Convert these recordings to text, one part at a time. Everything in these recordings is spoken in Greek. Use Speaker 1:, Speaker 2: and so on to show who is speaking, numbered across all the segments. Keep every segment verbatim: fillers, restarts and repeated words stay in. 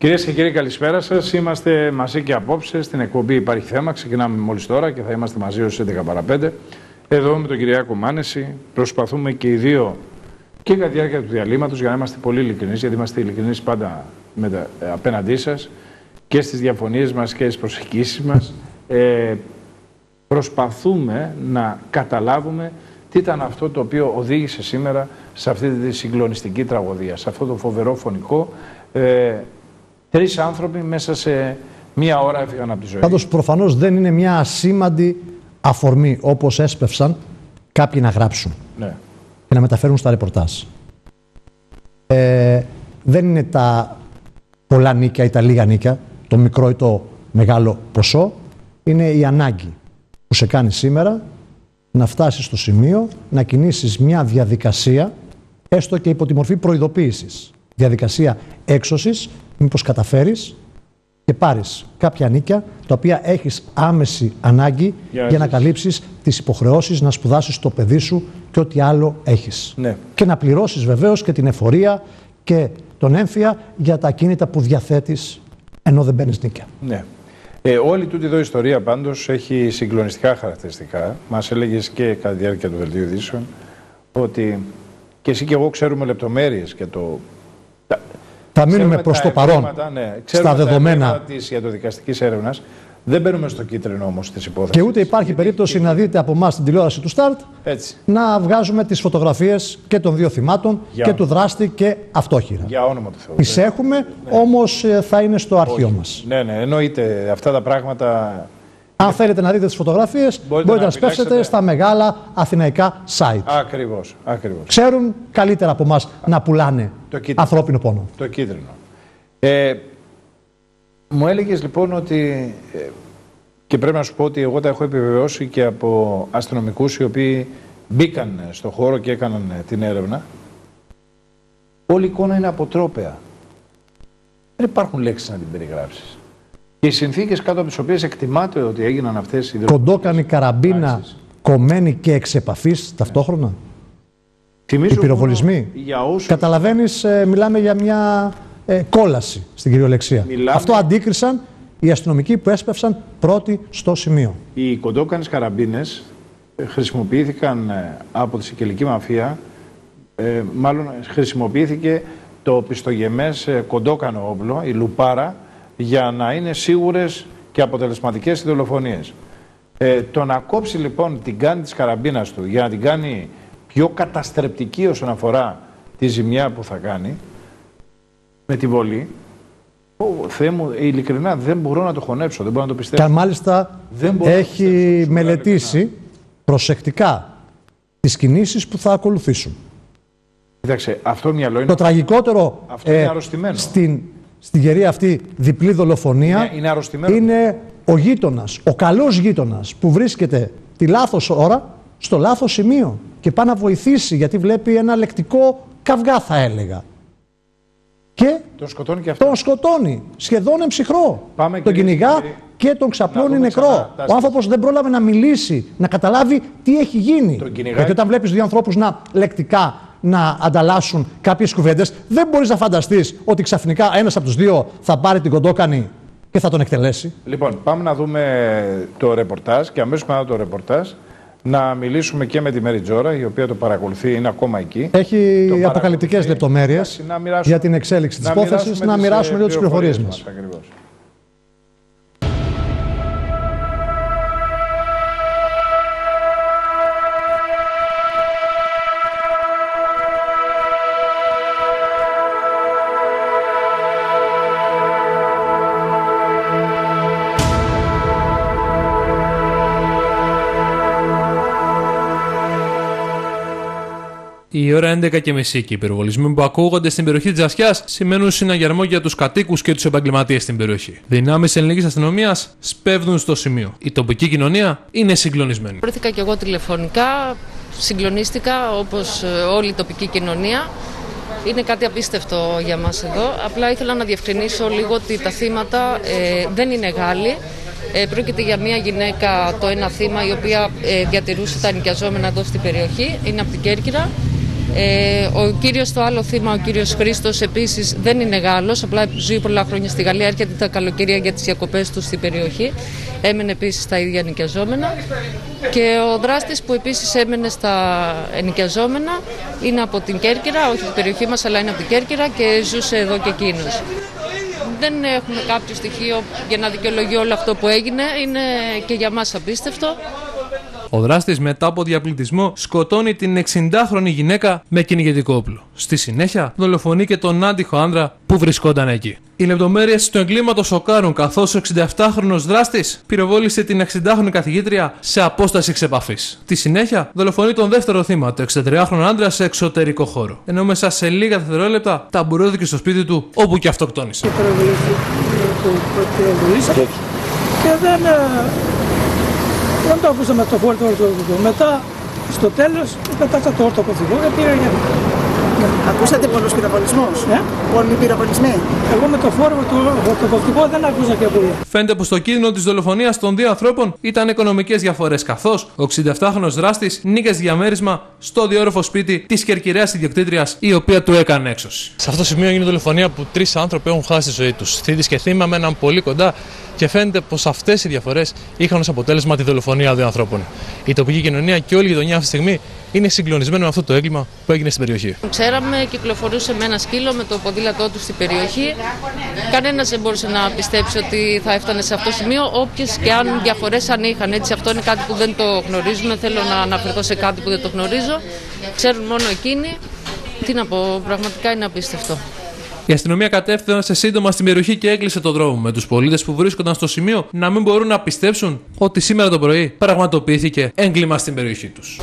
Speaker 1: Κυρίες και κύριοι, καλησπέρα σας. Είμαστε μαζί και απόψε στην εκπομπή Υπάρχει Θέμα. Ξεκινάμε μόλις τώρα και θα είμαστε μαζί ως έντεκα παρά πέντε. Εδώ με τον Κυριάκο Μάνεση. Προσπαθούμε και οι δύο και κατά τη διάρκεια του διαλύματος για να είμαστε πολύ ειλικρινείς, γιατί είμαστε ειλικρινείς πάντα με τα, ε, απέναντί σας και στις διαφωνίες μας και στις προσεγγίσεις μας. Ε, προσπαθούμε να καταλάβουμε τι ήταν αυτό το οποίο οδήγησε σήμερα σε αυτή τη συγκλονιστική τραγωδία, σε αυτό το φοβερό φωνικό. Ε, Τρεις άνθρωποι μέσα σε μία ώρα έφυγαν από τη ζωή.
Speaker 2: Πάντως προφανώς δεν είναι μια ασήμαντη αφορμή όπως έσπευσαν κάποιοι να γράψουν, ναι, και να μεταφέρουν στα ρεπορτάζ. Ε, δεν είναι τα πολλά νίκια ή τα λίγα νίκια, το μικρό ή το μεγάλο ποσό. Είναι η ανάγκη που σε κάνει σήμερα να φτάσεις στο σημείο να κινήσεις μια διαδικασία, έστω και υπό τη μορφή προειδοποίησης. Διαδικασία έξωσης, μήπως καταφέρεις και πάρεις κάποια νίκια τα οποία έχεις άμεση ανάγκη για, για να καλύψεις τις υποχρεώσεις, να σπουδάσεις το παιδί σου και ό,τι άλλο έχεις. Ναι. Και να πληρώσεις βεβαίως και την εφορία και τον έμφυα για τα ακίνητα που διαθέτεις ενώ δεν παίρνεις νίκια.
Speaker 1: Ναι. Ε, όλη τούτη εδώ ιστορία πάντως έχει συγκλονιστικά χαρακτηριστικά. Μας έλεγες και κατά τη διάρκεια του δελτίου ειδήσεων ότι και εσύ και εγώ ξέρουμε λεπτομέρειες και το...
Speaker 2: Θα μείνουμε προς το παρόν
Speaker 1: ναι,
Speaker 2: στα δεδομένα
Speaker 1: της ιατροδικαστικής έρευνας. Δεν μπαίνουμε στο κίτρινο όμως της υπόθεσης.
Speaker 2: Και ούτε υπάρχει περίπτωση να δείτε από εμάς την τηλεόραση του Σταρτ να βγάζουμε τις φωτογραφίες και των δύο θυμάτων για... και του δράστη και αυτόχειρα.
Speaker 1: Για όνομα του Θεού.
Speaker 2: Τις έχουμε, ναι, όμως θα είναι στο αρχείο
Speaker 1: Όχι.
Speaker 2: μας.
Speaker 1: Ναι, ναι, εννοείται αυτά τα πράγματα.
Speaker 2: Αν θέλετε να δείτε τις φωτογραφίες, μπορείτε, μπορείτε να, να σπεύσετε στα μεγάλα αθηναϊκά site.
Speaker 1: Ακριβώς, ακριβώς.
Speaker 2: Ξέρουν καλύτερα από εμάς να πουλάνε ανθρώπινο πόνο.
Speaker 1: Το κίτρινο. Ε, μου έλεγες λοιπόν ότι, ε, και πρέπει να σου πω ότι εγώ τα έχω επιβεβαιώσει και από αστυνομικούς οι οποίοι μπήκαν στο χώρο και έκαναν την έρευνα. Όλη η εικόνα είναι αποτρόπαια. Δεν υπάρχουν λέξεις να την περιγράψεις. Και οι συνθήκες κάτω από τις οποίες εκτιμάται ότι έγιναν αυτές οι
Speaker 2: κοντόκανη καραμπίνα πράξεις, κομμένη και εξ επαφής ταυτόχρονα.
Speaker 1: Θυμίζω
Speaker 2: οι πυροβολισμοί.
Speaker 1: Όσους...
Speaker 2: Καταλαβαίνεις, ε, μιλάμε για μια ε, κόλαση στην κυριολεξία. Μιλάμε... Αυτό αντίκρισαν οι αστυνομικοί που έσπευσαν πρώτοι στο σημείο.
Speaker 1: Οι κοντόκανες καραμπίνες χρησιμοποιήθηκαν ε, από τη σικελική μαφία, ε, μάλλον χρησιμοποιήθηκε το πιστογεμές ε, κοντόκανο όπλο, η λουπάρα, για να είναι σίγουρες και αποτελεσματικές οι δολοφονίες. Ε, το να κόψει λοιπόν την κάνη της καραμπίνας του για να την κάνει πιο καταστρεπτική όσον αφορά τη ζημιά που θα κάνει με τη βολή, ο, Θεέ μου, ειλικρινά δεν μπορώ να το χωνέψω, δεν μπορώ να το πιστέψω.
Speaker 2: Και μάλιστα έχει μελετήσει ειλικρινά προσεκτικά τις κινήσεις που θα ακολουθήσουν.
Speaker 1: Κοίταξε, αυτό μυαλό είναι...
Speaker 2: Το τραγικότερο
Speaker 1: αυτό είναι αρρωστημένο.
Speaker 2: Στην... Στην γερή αυτή διπλή δολοφονία
Speaker 1: είναι, είναι,
Speaker 2: είναι ο γείτονας, ο καλός γείτονας που βρίσκεται τη λάθος ώρα στο λάθος σημείο και πάει να βοηθήσει γιατί βλέπει ένα λεκτικό καυγά, θα έλεγα. Και
Speaker 1: τον σκοτώνει και αυτό.
Speaker 2: Τον σκοτώνει, σχεδόν εμψυχρό.
Speaker 1: Πάμε,
Speaker 2: τον κυνηγά και, και τον ξαπλώνει νεκρό. Ο άνθρωπος δεν πρόλαβε να μιλήσει, να καταλάβει τι έχει γίνει. Γιατί όταν βλέπεις δύο ανθρώπους να λεκτικά να ανταλλάσσουν κάποιες κουβέντες, δεν μπορείς να φανταστείς ότι ξαφνικά ένας από τους δύο θα πάρει την κοντόκανη και θα τον εκτελέσει.
Speaker 1: Λοιπόν, πάμε να δούμε το ρεπορτάζ και αμέσως μετά το ρεπορτάζ να μιλήσουμε και με τη Μέρη Τζόρα, η οποία το παρακολουθεί, είναι ακόμα εκεί.
Speaker 2: Έχει αποκαλυπτικές λεπτομέρειες για την εξέλιξη της υπόθεσης, να μοιράσουμε λίγο τις πληροφορίες μας. μας.
Speaker 3: Η ώρα έντεκα και μισή και οι πυροβολισμοί που ακούγονται στην περιοχή της Τζασιάς σημαίνουν συναγερμό για τους κατοίκους και τους επαγγελματίες στην περιοχή. Δυνάμεις ελληνικής αστυνομίας σπέβδουν στο σημείο. Η τοπική κοινωνία είναι συγκλονισμένη.
Speaker 4: Βρέθηκα και εγώ τηλεφωνικά, συγκλονίστηκα όπως όλη η τοπική κοινωνία. Είναι κάτι απίστευτο για μας εδώ. Απλά ήθελα να διευκρινίσω λίγο ότι τα θύματα ε, δεν είναι Γάλλοι. Ε, πρόκειται για μια γυναίκα, το ένα θύμα, η οποία ε, διατηρούσε τα ενοικιαζόμενα εδώ στην περιοχή. Είναι από την Κέρκυρα. Ε, ο κύριος, το άλλο θύμα, ο κύριος Χρήστος, επίσης δεν είναι Γάλλος, απλά ζει πολλά χρόνια στη Γαλλία, έρχεται τα καλοκαιρία για τις διακοπές του στην περιοχή. Έμενε επίσης στα ίδια ενοικιαζόμενα. Και ο δράστης που επίσης έμενε στα ενοικιαζόμενα είναι από την Κέρκυρα, όχι την περιοχή μας, αλλά είναι από την Κέρκυρα και ζούσε εδώ και εκείνος. Δεν έχουμε κάποιο στοιχείο για να δικαιολογεί όλο αυτό που έγινε, είναι και για μας απίστευτο.
Speaker 3: Ο δράστης μετά από διαπληκτισμό σκοτώνει την εξηντάχρονη γυναίκα με κυνηγετικό όπλο. Στη συνέχεια δολοφονεί και τον άντυχο άνδρα που βρισκόταν εκεί. Οι λεπτομέρειες του εγκλήματος σοκάρουν, καθώς ο εξηνταεπτάχρονος δράστης πυροβόλησε την εξηντάχρονη καθηγήτρια σε απόσταση εξ επαφής. Στη συνέχεια δολοφονεί τον δεύτερο θύμα, το εξηντατριάχρονο άντρα, σε εξωτερικό χώρο. Ενώ μέσα σε λίγα δευτερόλεπτα ταμπουρώθηκε στο σπίτι του, όπου και αυτοκτόνησε.
Speaker 5: Και δεν, δεν το ακούσαμε το φόρτο ορθοποδητικό. Μετά, στο τέλος, πετάξα το ορθοποδητικό και πήρα για...
Speaker 6: Ακούσατε πολλούς πυροβολισμούς,
Speaker 5: ε?
Speaker 6: πολλοί πυροβολισμοί.
Speaker 5: Εγώ με το φόρμα του ορθοποδητικό δεν ακούσα και πολύ.
Speaker 3: Φαίνεται πως το κίνδυνο της δολοφονίας των δύο ανθρώπων ήταν οικονομικές διαφορές, καθώς ο εξηνταεπτάχρονος δράστης νίκες διαμέρισμα στο διόρροφο σπίτι της κερκυραιάς ιδιοκτήτριας, η οποία του έκανε έξωση.
Speaker 7: Σε αυτό το σημείο έγινε δολοφονία που τρεις άνθρωποι έχουν χάσει τη ζωή τους. Θήτης και θύμα μέναν πολύ κοντά και φαίνεται πως αυτές οι διαφορές είχαν ως αποτέλεσμα τη δολοφονία δύο ανθρώπων. Η τοπική κοινωνία και όλη η γειτονιά αυτή τη στιγμή είναι συγκλονισμένη με αυτό το έγκλημα που έγινε στην περιοχή.
Speaker 4: Ξέραμε, κυκλοφορούσε με ένα σκύλο με το ποδήλατό του στην περιοχή. Κανένας δεν μπορούσε να πιστέψει ότι θα έφτανε σε αυτό το σημείο, όποιες και αν διαφορές αν είχαν. Έτσι, αυτό είναι κάτι που δεν το γνωρίζουμε. Θέλω να αναφερθώ σε κάτι που δεν το γνωρίζω. Ξέρουν μόνο εκείνοι. Τι να πω, πραγματικά είναι απίστευτο.
Speaker 3: Η αστυνομία κατέφθασε σύντομα στην περιοχή και έκλεισε τον δρόμο, με τους πολίτες που βρίσκονταν στο σημείο να μην μπορούν να πιστέψουν ότι σήμερα το πρωί πραγματοποιήθηκε έγκλημα στην περιοχή τους.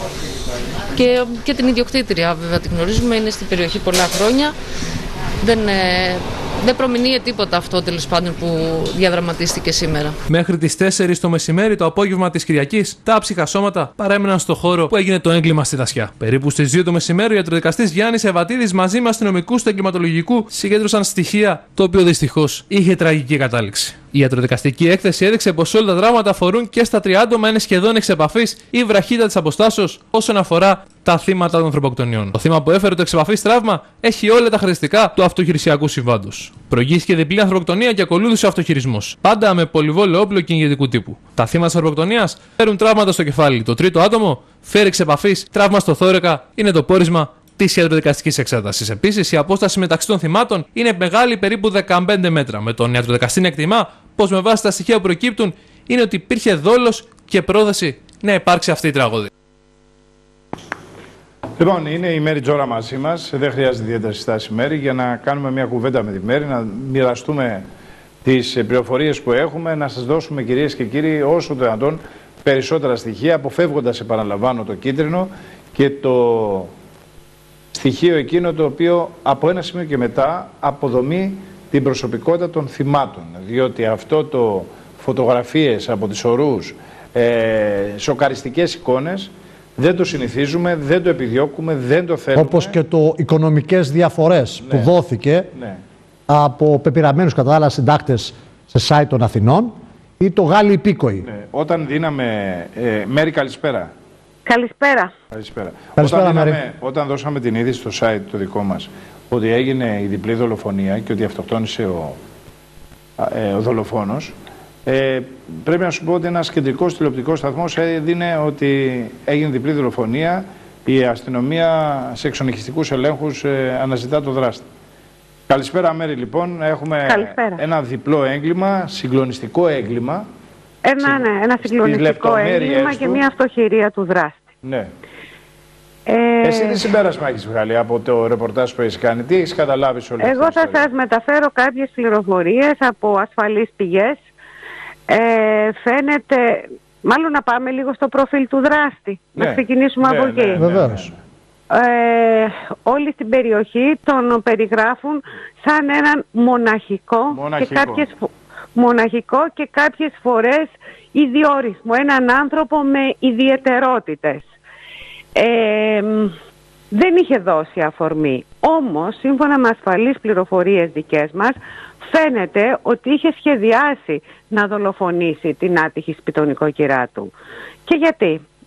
Speaker 4: Και, και την ιδιοκτήτρια, βέβαια, την γνωρίζουμε, είναι στην περιοχή πολλά χρόνια. Δεν, ε, δεν προμηνύει τίποτα αυτό, τέλος πάντων, που διαδραματίστηκε σήμερα.
Speaker 3: Μέχρι τις τέσσερις το μεσημέρι, το απόγευμα της Κυριακής, τα άψυχα σώματα παρέμειναν στο χώρο που έγινε το έγκλημα στη Δασιά. Περίπου στις δύο το μεσημέρι, ο ιατροδικαστής Γιάννης Ευατίδης μαζί με αστυνομικούς του εγκληματολογικού συγκέντρωσαν στοιχεία, το οποίο δυστυχώς είχε τραγική κατάληξη. Η ιατροδικαστική έκθεση έδειξε πως όλα τα τραύματα αφορούν και στα τρία άτομα, είναι σχεδόν εξ επαφής ή βραχύτητα της αποστάσεως όσον αφορά τα θύματα των ανθρωποκτονιών. Το θύμα που έφερε το εξ επαφής τραύμα έχει όλα τα χαρακτηριστικά του αυτοχειρησιακού συμβάντος. Προηγήθηκε διπλή ανθρωποκτονία και ακολούθησε αυτοχειρισμός. Πάντα με πολυβόλαιο όπλο κυνηγετικού τύπου. Τα θύματα της ανθρωποκτονίας φέρουν τραύματα στο κεφάλι. Το τρίτο άτομο φέρει εξ επαφής τραύμα στο θώρακα, είναι το πόρισμα της ιατροδικαστικής εξέτασης. Επίσης, η απόσταση μεταξύ των θυμάτων είναι μεγάλη, περίπου δεκαπέντε μέτρα. Με τον ιατροδικαστή να εκτιμά πως με βάση τα στοιχεία που προκύπτουν είναι ότι υπήρχε δόλος και πρόθεση να υπάρξει αυτή η τραγωδία.
Speaker 1: Λοιπόν, είναι η Μέρη Τζόρα μαζί μας. Δεν χρειάζεται ιδιαίτερη στάση Μέρη για να κάνουμε μια κουβέντα με τη Μέρη, να μοιραστούμε τις πληροφορίες που έχουμε, να σας δώσουμε, κυρίες και κύριοι, όσο το δυνατόν περισσότερα στοιχεία, αποφεύγοντας, επαναλαμβάνω, το κίτρινο και το στοιχείο εκείνο το οποίο από ένα σημείο και μετά αποδομεί την προσωπικότητα των θυμάτων. Διότι αυτό το φωτογραφίες από τις ορούς, ε, σοκαριστικές εικόνες, δεν το συνηθίζουμε, δεν το επιδιώκουμε, δεν το θέλουμε.
Speaker 2: Όπως και το οικονομικές διαφορές, ναι, που δόθηκε, ναι, από πεπειραμένους κατά άλλα συντάκτες σε site των Αθηνών ή το Γάλλοι υπήκοοι.
Speaker 1: Ναι. Όταν δίναμε... Ε, Μέρη, καλησπέρα.
Speaker 8: Καλησπέρα.
Speaker 1: Καλησπέρα.
Speaker 2: Καλησπέρα,
Speaker 1: όταν,
Speaker 2: Μέρη.
Speaker 1: δίναμε, όταν δώσαμε την είδηση στο site το δικό μας ότι έγινε η διπλή δολοφονία και ότι αυτοκτόνησε ο, ε, ο δολοφόνος, Ε, πρέπει να σου πω ότι ένας κεντρικός τηλεοπτικός σταθμός έδινε ότι έγινε διπλή δολοφονία, η αστυνομία σε εξονυχιστικούς ελέγχους ε, αναζητά το δράστη. Καλησπέρα Μέρη, λοιπόν. Έχουμε
Speaker 8: Καλησπέρα.
Speaker 1: ένα διπλό έγκλημα, συγκλονιστικό έγκλημα.
Speaker 8: Ένα, ναι, ένα συγκλονιστικό έγκλημα και μια αυτοχειρία του δράστη.
Speaker 1: Ναι.
Speaker 8: Ε...
Speaker 1: Εσύ τι συμπέρασμα έχεις βγάλει από το ρεπορτάζ που έχεις κάνει, τι έχεις καταλάβει σε όλη αυτή
Speaker 8: Εγώ θα ιστορία? Σας μεταφέρω κάποιες πληροφορίες από ασφαλείς πηγές. Ε, φαίνεται, μάλλον να πάμε λίγο στο προφίλ του δράστη, ναι, να ξεκινήσουμε, ναι, από εκεί.
Speaker 2: Ναι, βεβαίως.
Speaker 8: Ε, όλοι στην περιοχή τον περιγράφουν σαν έναν μοναχικό, μοναχικό. Και κάποιες, μοναχικό και κάποιες φορές ιδιόρυθμο, έναν άνθρωπο με ιδιαιτερότητες. Ε, δεν είχε δώσει αφορμή. Όμως, σύμφωνα με ασφαλείς πληροφορίες δικές μας, φαίνεται ότι είχε σχεδιάσει να δολοφονήσει την άτυχη σπιτονικόκυρά του. Και γιατί?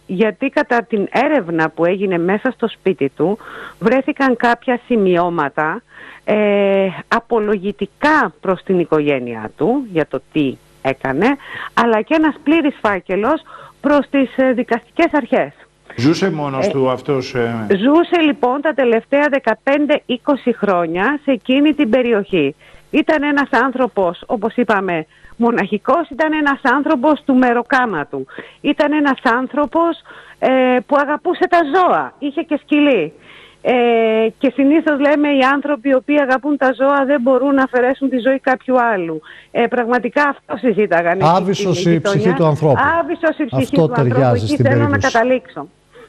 Speaker 8: γιατί κατά την έρευνα που έγινε μέσα στο σπίτι του βρέθηκαν κάποια σημειώματα ε, απολογητικά προς την οικογένειά του για το τι έκανε, αλλά και ένας πλήρης φάκελος προς τις ε, δικαστικές αρχές.
Speaker 1: Ζούσε μόνος ε, του αυτός? Ε...
Speaker 8: Ζούσε λοιπόν τα τελευταία δεκαπέντε είκοσι χρόνια σε εκείνη την περιοχή. Ήταν ένας άνθρωπος, όπως είπαμε, μοναχικός, ήταν ένας άνθρωπος του μεροκάματου. Ήταν ένας άνθρωπος ε, που αγαπούσε τα ζώα, είχε και σκυλί. Ε, και συνήθως λέμε οι άνθρωποι οι οποίοι αγαπούν τα ζώα δεν μπορούν να αφαιρέσουν τη ζωή κάποιου άλλου. Ε, πραγματικά αυτό συζήταγαν.
Speaker 2: Άβυσσος η ψυχή του ανθρώπου.
Speaker 8: Άβυσσος η ψυχή
Speaker 2: αυτό
Speaker 8: του ανθρώπου. Εκεί θέλω περίπτωση. να καταλήξω.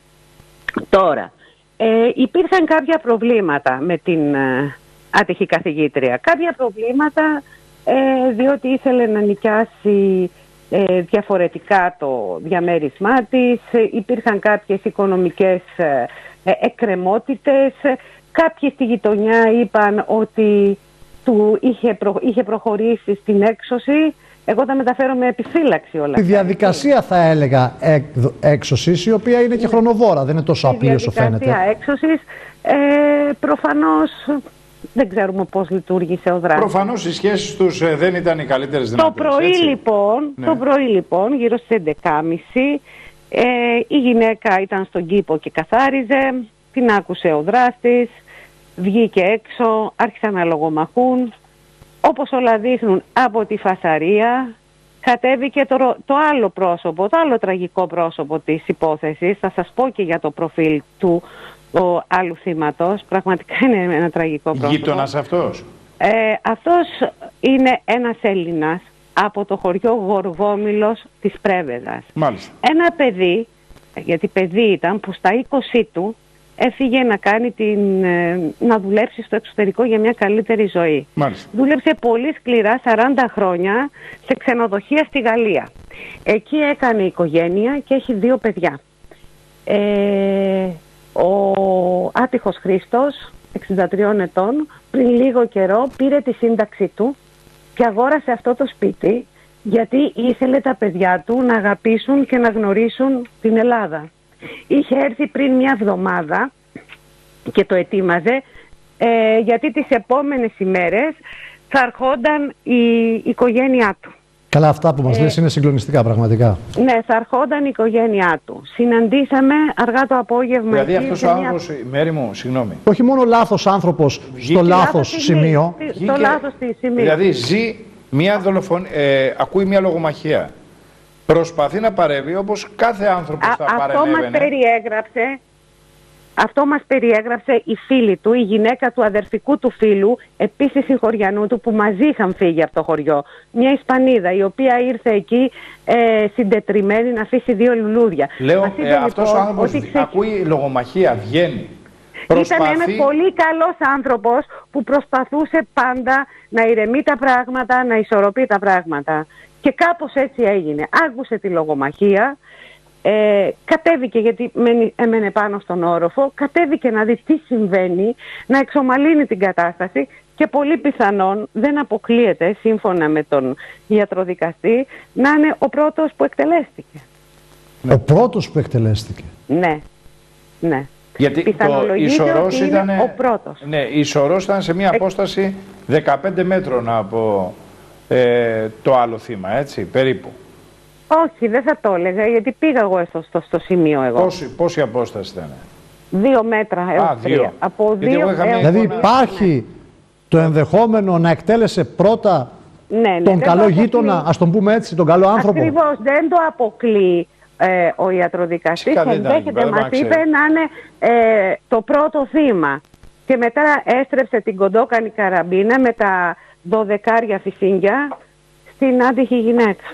Speaker 8: Τώρα, ε, υπήρχαν κάποια προβλήματα με την ε, άτυχη καθηγήτρια. Κάποια προβλήματα ε, διότι ήθελε να νοικιάσει ε, διαφορετικά το διαμέρισμά της. Ε, υπήρχαν κάποιες οικονομικές ε, ε, εκκρεμότητες. Κάποιοι στη γειτονιά είπαν ότι του είχε, προ, είχε προχωρήσει στην έξωση. Εγώ τα μεταφέρω με επιφύλαξη όλα αυτά.
Speaker 2: Η διαδικασία θα έλεγα εκ, έξωσης, η οποία είναι και χρονοβόρα, δεν είναι τόσο απλή όσο φαίνεται.
Speaker 8: Η διαδικασία έξωσης ε, προφανώς δεν ξέρουμε πώς λειτουργήσε ο δράστης.
Speaker 1: Προφανώς οι σχέσεις τους ε, δεν ήταν οι καλύτερες δυνατές.
Speaker 8: Το πρωί, λοιπόν, ναι. το πρωί λοιπόν, γύρω στις έντεκα και μισή, ε, η γυναίκα ήταν στον κήπο και καθάριζε, την άκουσε ο δράστης, βγήκε έξω, άρχισαν να λογομαχούν. Όπως όλα δείχνουν από τη φασαρία, κατέβηκε το, το άλλο πρόσωπο, το άλλο τραγικό πρόσωπο της υπόθεσης. Θα σας πω και για το προφίλ του ο άλλου θύματος. Πραγματικά είναι ένα τραγικό πρόσωπο.
Speaker 1: Γείτονας αυτός?
Speaker 8: Ε, αυτός είναι ένας Έλληνας από το χωριό Γοργόμηλος της Πρέβεζας.
Speaker 1: Μάλιστα.
Speaker 8: Ένα παιδί, γιατί παιδί ήταν, που στα είκοσι του έφυγε να, κάνει την, να δουλέψει στο εξωτερικό για μια καλύτερη ζωή.
Speaker 1: Μάλιστα.
Speaker 8: Δούλεψε πολύ σκληρά σαράντα χρόνια σε ξενοδοχεία στη Γαλλία. Εκεί έκανε οικογένεια και έχει δύο παιδιά. Ε, ο άτυχος Χρήστος, εξήντα τριών ετών, πριν λίγο καιρό πήρε τη σύνταξή του και αγόρασε αυτό το σπίτι γιατί ήθελε τα παιδιά του να αγαπήσουν και να γνωρίσουν την Ελλάδα. Είχε έρθει πριν μια εβδομάδα και το ετοίμαζε ε, γιατί τις επόμενες ημέρες θα ερχόταν η οικογένειά του.
Speaker 2: Καλά, αυτά που μας ε, λες είναι συγκλονιστικά πραγματικά.
Speaker 8: Ναι, θα ερχόταν η οικογένειά του. Συναντήσαμε αργά το απόγευμα.
Speaker 1: Δηλαδή αυτός ο άνθρωπος, μια... Μέρη μου, συγγνώμη.
Speaker 2: Όχι μόνο λάθος άνθρωπος στο λάθος σημείο.
Speaker 8: Στο λάθος σημείο.
Speaker 1: Δηλαδή ζει μια δολοφονία, ε, ακούει μια λογομαχία. Προσπαθεί να παρεύει όπως κάθε άνθρωπος θα παρενέβαινε.
Speaker 8: Αυτό μας περιέγραψε, αυτό μας περιέγραψε η φίλη του, η γυναίκα του αδερφικού του φίλου, επίσης συγχωριανού του, που μαζί είχαν φύγει από το χωριό. Μια Ισπανίδα, η οποία ήρθε εκεί ε, συντετριμένη να αφήσει δύο λουλούδια.
Speaker 1: Λέω, ε, λοιπόν, αυτός ο άνθρωπος ξε... ακούει λογομαχία, βγαίνει.
Speaker 8: Προσπαθεί... Ήταν ένας πολύ καλός άνθρωπος που προσπαθούσε πάντα να ηρεμεί τα πράγματα, να ισορροπεί τα πράγματα. Και κάπως έτσι έγινε. Άκουσε τη λογομαχία, ε, κατέβηκε γιατί έμενε πάνω στον όροφο, κατέβηκε να δει τι συμβαίνει, να εξομαλύνει την κατάσταση και πολύ πιθανόν δεν αποκλείεται, σύμφωνα με τον ιατροδικαστή, να είναι ο πρώτος που εκτελέστηκε.
Speaker 2: Ο πρώτος που εκτελέστηκε.
Speaker 8: Ναι, ναι.
Speaker 1: Γιατί το Ισορρός ήταν,
Speaker 8: ο πρώτος.
Speaker 1: Ναι, η Ισορρός ήταν σε μια απόσταση δεκαπέντε μέτρων από ε, το άλλο θύμα, έτσι, περίπου.
Speaker 8: Όχι, δεν θα το έλεγα, γιατί πήγα εγώ στο, στο, στο σημείο εγώ.
Speaker 1: Πόση, πόση απόσταση ήταν?
Speaker 8: Δύο μέτρα έως
Speaker 1: Α,
Speaker 8: τρία.
Speaker 1: δύο.
Speaker 8: Από δύο έως
Speaker 2: δηλαδή υπάρχει το ενδεχόμενο να εκτέλεσε πρώτα
Speaker 8: ναι, ναι,
Speaker 2: τον καλό γείτονα, ας τον πούμε έτσι, τον καλό άνθρωπο.
Speaker 8: Ακριβώς, δεν το αποκλεί ε, ο ιατροδικαστής. Ενδέχεται, μας είπε, να είναι ε, το πρώτο θύμα. Και μετά έστρεψε την κοντόκανη καραμπίνα με τα δωδεκάρια φυσίγγια στην άτυχη γυναίκα.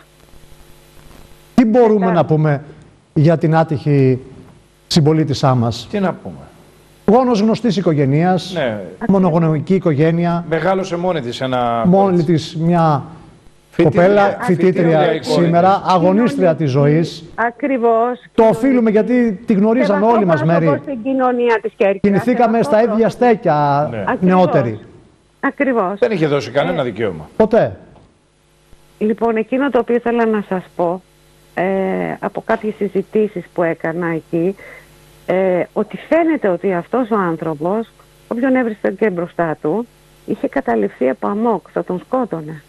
Speaker 2: Τι μπορούμε Μετά... να πούμε για την άτυχη συμπολίτησά μας?
Speaker 1: Τι να πούμε?
Speaker 2: Γόνος γνωστής οικογένειας, ναι. Μονογονεϊκή οικογένεια.
Speaker 1: Μεγάλωσε μόνη της ένα...
Speaker 2: Μόνη της μια φοιτήτρια, κοπέλα, φοιτήτρια, φοιτήτρια σήμερα, αγωνίστρια της ζωής.
Speaker 8: Ακριβώς.
Speaker 2: Το οφείλουμε γιατί τη γνωρίζαμε όλοι μας, Μέρη.
Speaker 8: Στην κοινωνία της Κέρκυρας.
Speaker 2: Κινηθήκαμε στα ίδια στέκια, ναι. Νεότεροι.
Speaker 8: Ακριβώς.
Speaker 1: Δεν είχε δώσει κανένα
Speaker 8: ε,
Speaker 1: δικαίωμα.
Speaker 2: Ποτέ.
Speaker 8: Λοιπόν, εκείνο το οποίο ήθελα να σας πω, ε, από κάποιες συζητήσεις που έκανα εκεί, ε, ότι φαίνεται ότι αυτός ο άνθρωπος, όποιον έβρισκε και μπροστά του, είχε καταληφθεί από αμόκ, θα τον σκότωνε.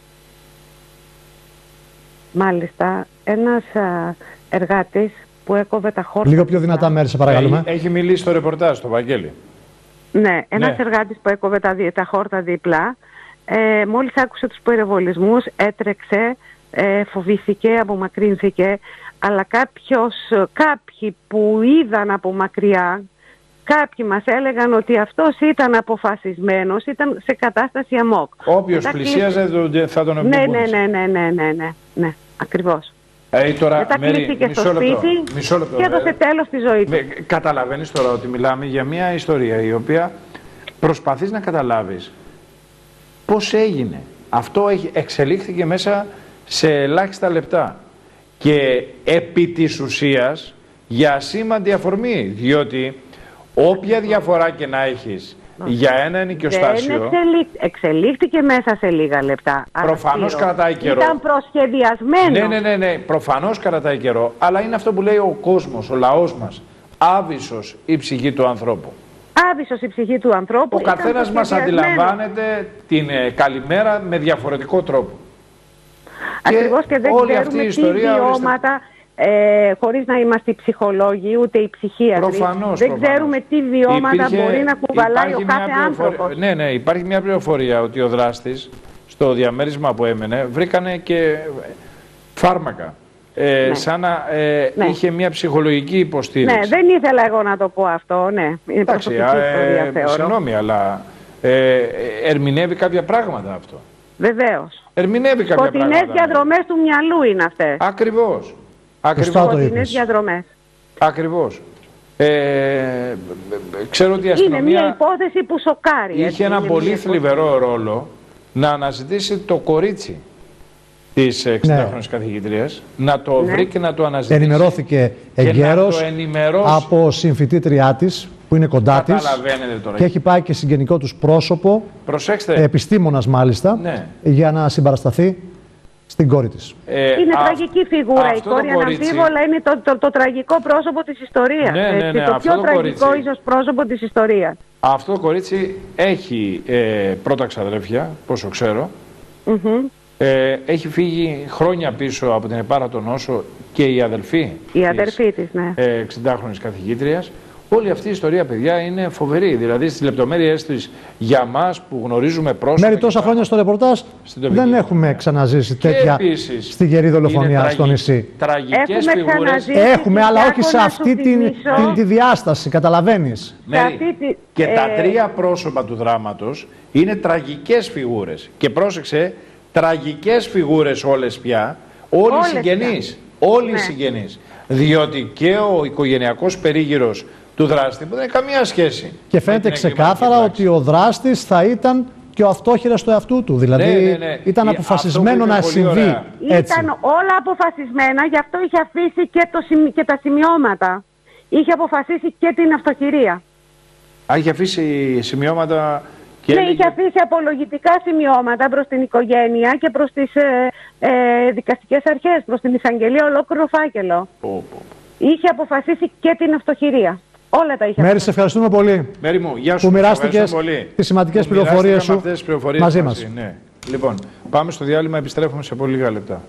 Speaker 8: Μάλιστα, ένας α, εργάτης που έκοβε τα χόρτα...
Speaker 2: Λίγο πιο δυνατά μέρη, σε παρακαλούμε.
Speaker 1: Έχει, έχει μιλήσει στο ρεπορτάζ, το Βαγγέλη.
Speaker 8: Ναι, ένας
Speaker 1: Ναι.
Speaker 8: εργάτης που έκοβε τα, δι- τα χόρτα δίπλα, ε, μόλις άκουσε τους πυροβολισμούς, έτρεξε, ε, φοβήθηκε, απομακρύνθηκε, αλλά κάποιος, κάποιοι που είδαν από μακριά, κάποιοι μας έλεγαν ότι αυτός ήταν αποφασισμένος, ήταν σε κατάσταση αμόκ.
Speaker 1: Όποιος
Speaker 8: Μετά
Speaker 1: πλησίαζε
Speaker 8: κλείθηκε-
Speaker 1: θα τον
Speaker 8: Ναι,
Speaker 1: εμπλοκούσε.
Speaker 8: ναι, ναι, ναι, ναι, ναι, ναι, ακριβώς.
Speaker 1: Ε, τώρα,
Speaker 8: Μετά
Speaker 1: Μέρη,
Speaker 8: κλείστηκε
Speaker 1: μισό
Speaker 8: στο
Speaker 1: λεπτό,
Speaker 8: σπίτι
Speaker 1: μισό λεπτό,
Speaker 8: και έδωσε
Speaker 1: ε.
Speaker 8: τέλος στη ζωή του.
Speaker 1: Με, καταλαβαίνεις τώρα ότι μιλάμε για μια ιστορία η οποία προσπαθείς να καταλάβεις πώς έγινε. Αυτό έχει, εξελίχθηκε μέσα σε ελάχιστα λεπτά και επί της ουσίας για ασήμαντη αφορμή, διότι όποια διαφορά και να έχεις για ένα ενοικιοστάσιο...
Speaker 8: Δεν εξελίχ... εξελίχθηκε μέσα σε λίγα λεπτά.
Speaker 1: Προφανώς
Speaker 8: Αναστήρω.
Speaker 1: κρατάει καιρό.
Speaker 8: Ήταν προσχεδιασμένο.
Speaker 1: Ναι, ναι, ναι, ναι, προφανώς κρατάει καιρό, αλλά είναι αυτό που λέει ο κόσμος, ο λαός μας. Άβυσσος η ψυχή του ανθρώπου.
Speaker 8: Άβυσσος η ψυχή του ανθρώπου.
Speaker 1: Ο
Speaker 8: ήταν
Speaker 1: καθένας μας
Speaker 8: προσχεδιασμένο.
Speaker 1: αντιλαμβάνεται την ε, καλημέρα με διαφορετικό τρόπο.
Speaker 8: Ακριβώς και δεν
Speaker 1: όλη αυτή
Speaker 8: ξέρουμε
Speaker 1: η
Speaker 8: τι
Speaker 1: ιστορία,
Speaker 8: βιώματα, ε, χωρίς να είμαστε οι ψυχολόγοι ούτε οι ψυχίατροι.
Speaker 1: Προφανώς,
Speaker 8: δεν
Speaker 1: προφανώς.
Speaker 8: ξέρουμε τι βιώματα
Speaker 1: Υπήρχε-
Speaker 8: μπορεί να κουβαλάει ο
Speaker 1: υπάρχει μια
Speaker 8: κάθε
Speaker 1: πληροφορία-
Speaker 8: άνθρωπος.
Speaker 1: Ναι, ναι, υπάρχει μια πληροφορία ότι ο δράστης στο διαμέρισμα που έμενε βρήκανε και φάρμακα. Ε,
Speaker 8: Ναι.
Speaker 1: Σαν να ε,
Speaker 8: Ναι.
Speaker 1: είχε μια ψυχολογική υποστήριξη.
Speaker 8: Ναι, δεν ήθελα εγώ να το πω αυτό, ναι. Είναι
Speaker 1: Εντάξει,
Speaker 8: προσωπική
Speaker 1: α,
Speaker 8: ιστορία,
Speaker 1: ε,
Speaker 8: θεωρώ.
Speaker 1: συγγνώμη, αλλά ε, ε, ερμηνεύει κάποια πράγματα αυτό.
Speaker 8: Βεβαίως.
Speaker 1: Ερμηνεύει κάποια
Speaker 8: Σκοτεινές
Speaker 1: πράγματα.
Speaker 8: διαδρομές του μυαλού είναι αυτές.
Speaker 1: Ακριβώς. Ακριβώς.
Speaker 2: Σωστά το
Speaker 8: Σκοτεινές
Speaker 2: είπες.
Speaker 8: διαδρομές.
Speaker 1: Ακριβώς. Ε, ξέρω ότι η
Speaker 8: Είναι
Speaker 1: αστυνομία
Speaker 8: μια υπόθεση που σοκάρει. έτσι.
Speaker 1: είχε ένα
Speaker 8: Είναι
Speaker 1: πολύ
Speaker 8: μια
Speaker 1: θλιβερό ρόλο να αναζητήσει το κορίτσι της εξήντα καθηγήτριας, να το
Speaker 8: Ναι.
Speaker 1: βρει και να το αναζητήσει.
Speaker 2: Ενημερώθηκε
Speaker 1: και να
Speaker 2: εγκαίρως
Speaker 1: το ενημερώσει.
Speaker 2: από συμφοιτήτριά της που είναι κοντά της
Speaker 1: Καταλαβαίνετε τώρα.
Speaker 2: και έχει πάει και συγγενικό τους πρόσωπο,
Speaker 1: Προσέξτε.
Speaker 2: επιστήμονας μάλιστα,
Speaker 1: Ναι.
Speaker 2: για να συμπαρασταθεί στην κόρη της.
Speaker 1: ε,
Speaker 8: Είναι
Speaker 1: αυ-
Speaker 8: τραγική φιγούρα. Η
Speaker 1: αυτό το
Speaker 8: κόρη
Speaker 1: κορίτσι-
Speaker 8: αναμφίβολα είναι το, το, το τραγικό πρόσωπο της ιστορίας.
Speaker 1: Ναι, ναι,
Speaker 8: έτσι,
Speaker 1: ναι,
Speaker 8: το
Speaker 1: αυτό
Speaker 8: πιο
Speaker 1: το
Speaker 8: τραγικό
Speaker 1: κορίτσι-
Speaker 8: ίσως πρόσωπο της ιστορίας.
Speaker 1: Αυτό το κορίτσι έχει ε, πρώτα ξαδέρφια, πόσο ξέρω.
Speaker 8: Μμμ.
Speaker 1: Ε, έχει φύγει χρόνια πίσω από την Επάρατο Νόσο και η αδελφή
Speaker 8: Η αδερφή της, ναι.
Speaker 1: ε, εξηντάχρονης καθηγήτριας. Όλη αυτή η ιστορία, παιδιά, είναι φοβερή. Δηλαδή στις λεπτομέρειες της για μας που γνωρίζουμε πρόσωπα.
Speaker 2: Μέρη
Speaker 1: και
Speaker 2: τόσα
Speaker 1: τα-
Speaker 2: χρόνια στο ρεπορτάζ
Speaker 1: στην τοπική
Speaker 2: δεν έχουμε
Speaker 1: κοινωνία.
Speaker 2: ξαναζήσει
Speaker 1: Και
Speaker 2: τέτοια
Speaker 1: επίσης,
Speaker 2: στη γερή
Speaker 1: είναι
Speaker 2: δολοφονία
Speaker 1: τραγι-
Speaker 2: στο νησί.
Speaker 1: Τραγικές
Speaker 8: Έχουμε
Speaker 1: φιγούρες.
Speaker 8: ξαναζήσει.
Speaker 2: Έχουμε, αλλά όχι σε
Speaker 8: Κυριάκο, να
Speaker 2: αυτή
Speaker 8: σου
Speaker 2: την,
Speaker 8: θυμίσω.
Speaker 2: την, τη διάσταση, καταλαβαίνεις.
Speaker 1: Μέρη,
Speaker 8: αυτή τη-
Speaker 1: και
Speaker 8: ε,
Speaker 1: τα τρία πρόσωπα του δράματος είναι τραγικές φιγούρες. Και πρόσεξε, τραγικές φιγούρες όλες πια, όλοι οι
Speaker 8: Όλες
Speaker 1: συγγενείς. Όλοι οι
Speaker 8: Ναι.
Speaker 1: συγγενείς. Διότι και ο οικογενειακός περίγυρος του δράστη που δεν έχει καμία σχέση.
Speaker 2: Και
Speaker 1: με
Speaker 2: φαίνεται
Speaker 1: την εγκληματική
Speaker 2: ξεκάθαρα
Speaker 1: πράξη.
Speaker 2: ότι ο δράστης θα ήταν και ο αυτόχειρας του εαυτού του. Δηλαδή
Speaker 1: Ναι, ναι, ναι.
Speaker 2: ήταν
Speaker 1: Η-
Speaker 2: αποφασισμένο
Speaker 1: αυτό που
Speaker 2: να
Speaker 1: είπε πολύ
Speaker 2: συμβεί
Speaker 1: ωραία.
Speaker 2: έτσι.
Speaker 8: Ήταν όλα αποφασισμένα, γι' αυτό είχε αφήσει και, το, σημει- και τα σημειώματα. Είχε αποφασίσει και την αυτοχειρία.
Speaker 1: Α, είχε αφήσει σημειώματα και
Speaker 8: Ναι,
Speaker 1: έλεγε-
Speaker 8: είχε αφήσει απολογητικά σημειώματα προς την οικογένεια και προς τις ε, ε, δικαστικές αρχές, προς την εισαγγελία, ολόκληρο φάκελο.
Speaker 1: Πω, πω.
Speaker 8: Είχε αποφασίσει και την αυτοχειρία. Όλα τα είχε
Speaker 2: Μέρη, σε ευχαριστούμε πολύ
Speaker 1: Μέρη μου, γεια σου.
Speaker 2: που
Speaker 1: σε
Speaker 2: μοιράστηκες
Speaker 1: ευχαριστώ πολύ.
Speaker 2: τις σημαντικές
Speaker 1: Που μοιράστηκα
Speaker 2: πληροφορίες
Speaker 1: με
Speaker 2: σου
Speaker 1: αυτές τις πληροφορίες
Speaker 2: μαζί
Speaker 1: μαζί,
Speaker 2: μας.
Speaker 1: ναι. Λοιπόν, πάμε στο διάλειμμα, επιστρέφουμε σε πολύ λίγα λεπτά.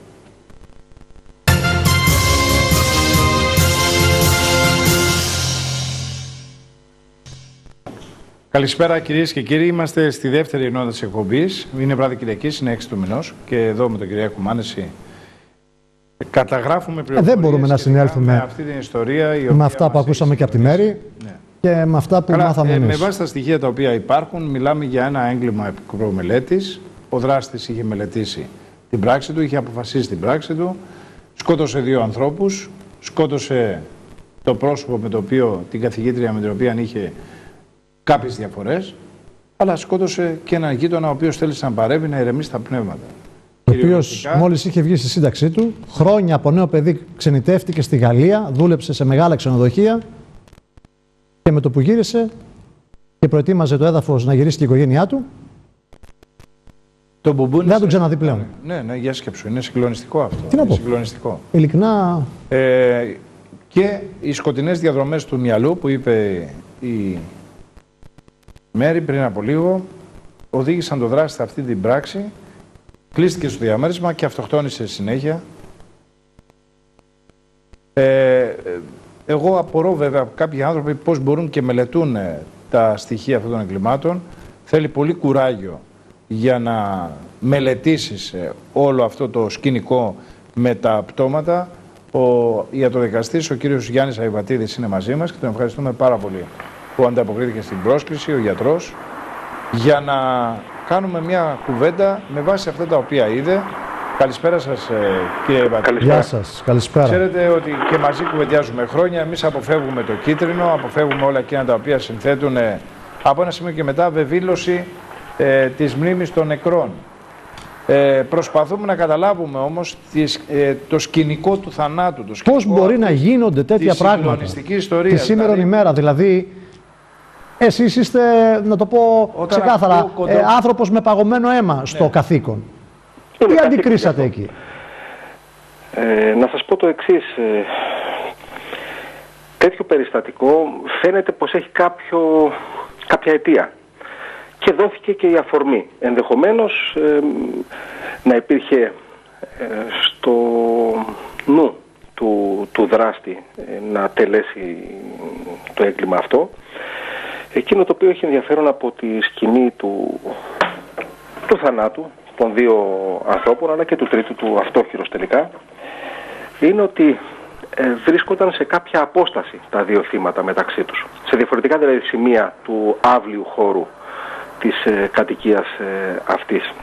Speaker 1: Καλησπέρα κυρίες και κύριοι. Είμαστε στη δεύτερη ενότητα της εκπομπής. Είναι βράδυ Κυριακής, είναι έξι του μηνός και εδώ με τον Κυριάκο Μάνεση καταγράφουμε πληροφορίες.
Speaker 2: δεν μπορούμε να
Speaker 1: σχετικά
Speaker 2: συνέλθουμε
Speaker 1: με αυτή την ιστορία η
Speaker 2: με
Speaker 1: οποία
Speaker 2: αυτά που
Speaker 1: μας
Speaker 2: ακούσαμε
Speaker 1: έχει
Speaker 2: και από τη Μέρη
Speaker 1: ναι.
Speaker 2: και με αυτά που
Speaker 1: Καλά,
Speaker 2: μάθαμε
Speaker 1: ε, με
Speaker 2: εμείς.
Speaker 1: βάση τα στοιχεία τα οποία υπάρχουν, μιλάμε για ένα έγκλημα επικρομελέτης. Ο δράστης είχε μελετήσει την πράξη του, είχε αποφασίσει την πράξη του, σκότωσε δύο ανθρώπους, σκότωσε το πρόσωπο με το οποίο, την καθηγήτρια με την οποία είχε κάποιες διαφορές, αλλά σκότωσε και έναν γείτονα ο οποίος θέλησε να παρέμβει, να ηρεμήσει τα πνεύματα.
Speaker 2: Ο οποίο
Speaker 1: Κυριολεκτικά,
Speaker 2: μόλις είχε βγει στη σύνταξή του, χρόνια από νέο παιδί ξενιτεύτηκε στη Γαλλία, δούλεψε σε μεγάλα ξενοδοχεία και με το που γύρισε και προετοίμαζε το έδαφος να γυρίσει και η οικογένειά του,
Speaker 1: Το μπουμπούν
Speaker 2: δεν θα τον ξαναδεί πλέον.
Speaker 1: Ναι, ναι, για σκέψου. Είναι συγκλονιστικό αυτό.
Speaker 2: Τι να πω.
Speaker 1: Συγκλονιστικό.
Speaker 2: Ειλικρινά.
Speaker 1: Ε, και οι σκοτεινές διαδρομές του μυαλού που είπε η Μέρη πριν από λίγο οδήγησαν το δράστη σε αυτή την πράξη. Κλείστηκε στο διαμέρισμα και αυτοκτόνησε συνέχεια. Ε, εγώ απορώ βέβαια κάποιοι άνθρωποι πώς μπορούν και μελετούν τα στοιχεία αυτών των εγκλημάτων. Θέλει πολύ κουράγιο για να μελετήσεις όλο αυτό το σκηνικό με τα πτώματα. Ο ιατροδικαστής, ο κύριος Γιάννης Αϊβατίδης είναι μαζί μας και τον ευχαριστούμε πάρα πολύ που ανταποκρίθηκε στην πρόσκληση, ο γιατρός, για να κάνουμε μια κουβέντα με βάση αυτά τα οποία είδε. Καλησπέρα σας, κύριε Αϊβατίδη.
Speaker 2: Γεια σας, καλησπέρα.
Speaker 1: Ξέρετε ότι και μαζί κουβεντιάζουμε χρόνια. Εμείς αποφεύγουμε το κίτρινο, αποφεύγουμε όλα εκείνα τα οποία συνθέτουν από ένα σημείο και μετά βεβήλωση ε, της μνήμης των νεκρών. Ε, προσπαθούμε να καταλάβουμε όμως τις, ε, το σκηνικό του θανάτου. Το σκηνικό
Speaker 2: πώς μπορεί να γίνονται τέτοια πράγματα
Speaker 1: ιστορία,
Speaker 2: τη σήμερα δηλαδή, ημέρα. Δηλαδή, εσείς είστε, να το πω
Speaker 1: όταν
Speaker 2: ξεκάθαρα,
Speaker 1: κοντό...
Speaker 2: ε, άνθρωπος με παγωμένο αίμα ναι. στο καθήκον. Τι αντικρίσατε εκεί?
Speaker 9: Ε, να σας πω το εξής. Ε, τέτοιο περιστατικό φαίνεται πως έχει κάποιο, κάποια αιτία. Και δόθηκε και η αφορμή. Ενδεχομένως ε, να υπήρχε ε, στο νου του, του δράστη ε, να τελέσει το έγκλημα αυτό. Εκείνο το οποίο έχει ενδιαφέρον από τη σκηνή του, του θανάτου των δύο ανθρώπων, αλλά και του τρίτου, του αυτόχειρος τελικά, είναι ότι ε, βρίσκονταν σε κάποια απόσταση τα δύο θύματα μεταξύ τους. Σε διαφορετικά δηλαδή σημεία του άβλιου χώρου της ε, κατοικίας ε, αυτής.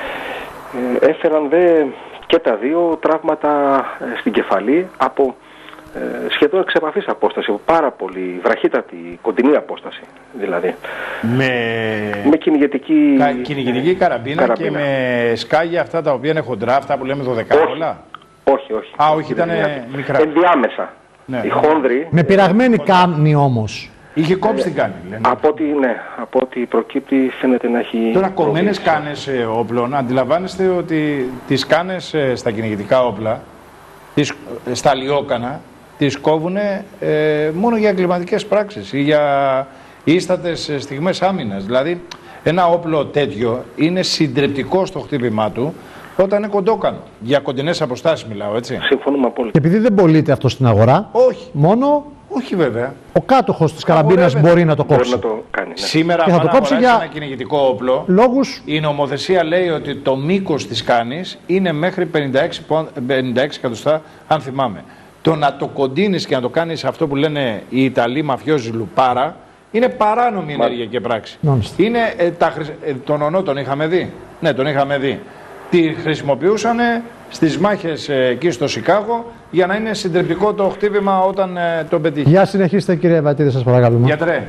Speaker 9: Ε, έφεραν δε και τα δύο τραύματα ε, στην κεφαλή από ε, σχεδόν εξ επαφής απόσταση, από πάρα πολύ βραχύτατη, κοντινή απόσταση δηλαδή.
Speaker 1: Με,
Speaker 9: με κυνηγετική...
Speaker 1: Κα... κυνηγετική καραμπίνα, καραμπίνα και με σκάγια αυτά τα οποία είναι χοντρά, αυτά που λέμε δωδεκάολα.
Speaker 9: Όχι, όχι.
Speaker 1: Α, όχι, ήταν μικρά.
Speaker 9: Ενδιάμεσα.
Speaker 1: Ναι.
Speaker 9: Η χόνδρη...
Speaker 2: Με πειραγμένη κάνη όμως.
Speaker 1: Είχε κόψει την κάνη, λένε.
Speaker 9: Από ό,τι, ναι, από ό,τι προκύπτει φαίνεται να έχει...
Speaker 1: Τώρα κομμένες κάνες ε, όπλων, αντιλαμβάνεστε ότι τις κάνες ε, στα κυνηγητικά όπλα, τις, ε, στα λιόκανα, τις κόβουν ε, μόνο για εγκληματικές πράξεις ή για ίστατες ε, στιγμές άμυνας. Δηλαδή ένα όπλο τέτοιο είναι συντριπτικό στο χτύπημά του όταν είναι κοντόκανο. Για κοντινές αποστάσεις μιλάω, έτσι.
Speaker 9: Συμφωνούμε απόλυτα.
Speaker 2: Και επειδή δεν πωλείται αυτό στην αγορά,
Speaker 1: όχι.
Speaker 2: Μόνο...
Speaker 1: Όχι βέβαια.
Speaker 2: Ο κάτοχος της καραμπίνας μπορεί να το κόψει.
Speaker 9: Μπορεί να το κάνει, ναι.
Speaker 1: Σήμερα
Speaker 2: και θα το κόψει για
Speaker 1: ένα κυνηγητικό όπλο.
Speaker 2: Λόγους...
Speaker 1: Η νομοθεσία λέει ότι το μήκος της κάνης είναι μέχρι πενήντα έξι εκατοστά, αν θυμάμαι. Το να το κοντίνεις και να το κάνεις αυτό που λένε οι Ιταλοί μαφιόζοι λουπάρα, είναι παράνομη ενεργειακή πράξη.
Speaker 2: Μάλιστα.
Speaker 1: Είναι ε, τα, ε, τον ονό τον είχαμε δει. Ναι, τον είχαμε δει. Τη χρησιμοποιούσαν στις μάχες ε, εκεί στο Σικάγο για να είναι συντριπτικό το χτύπημα όταν ε, τον πετύχει.
Speaker 2: Για συνεχίστε κύριε Αϊβατίδη, σας παρακαλούμε.
Speaker 1: Γιατρέ.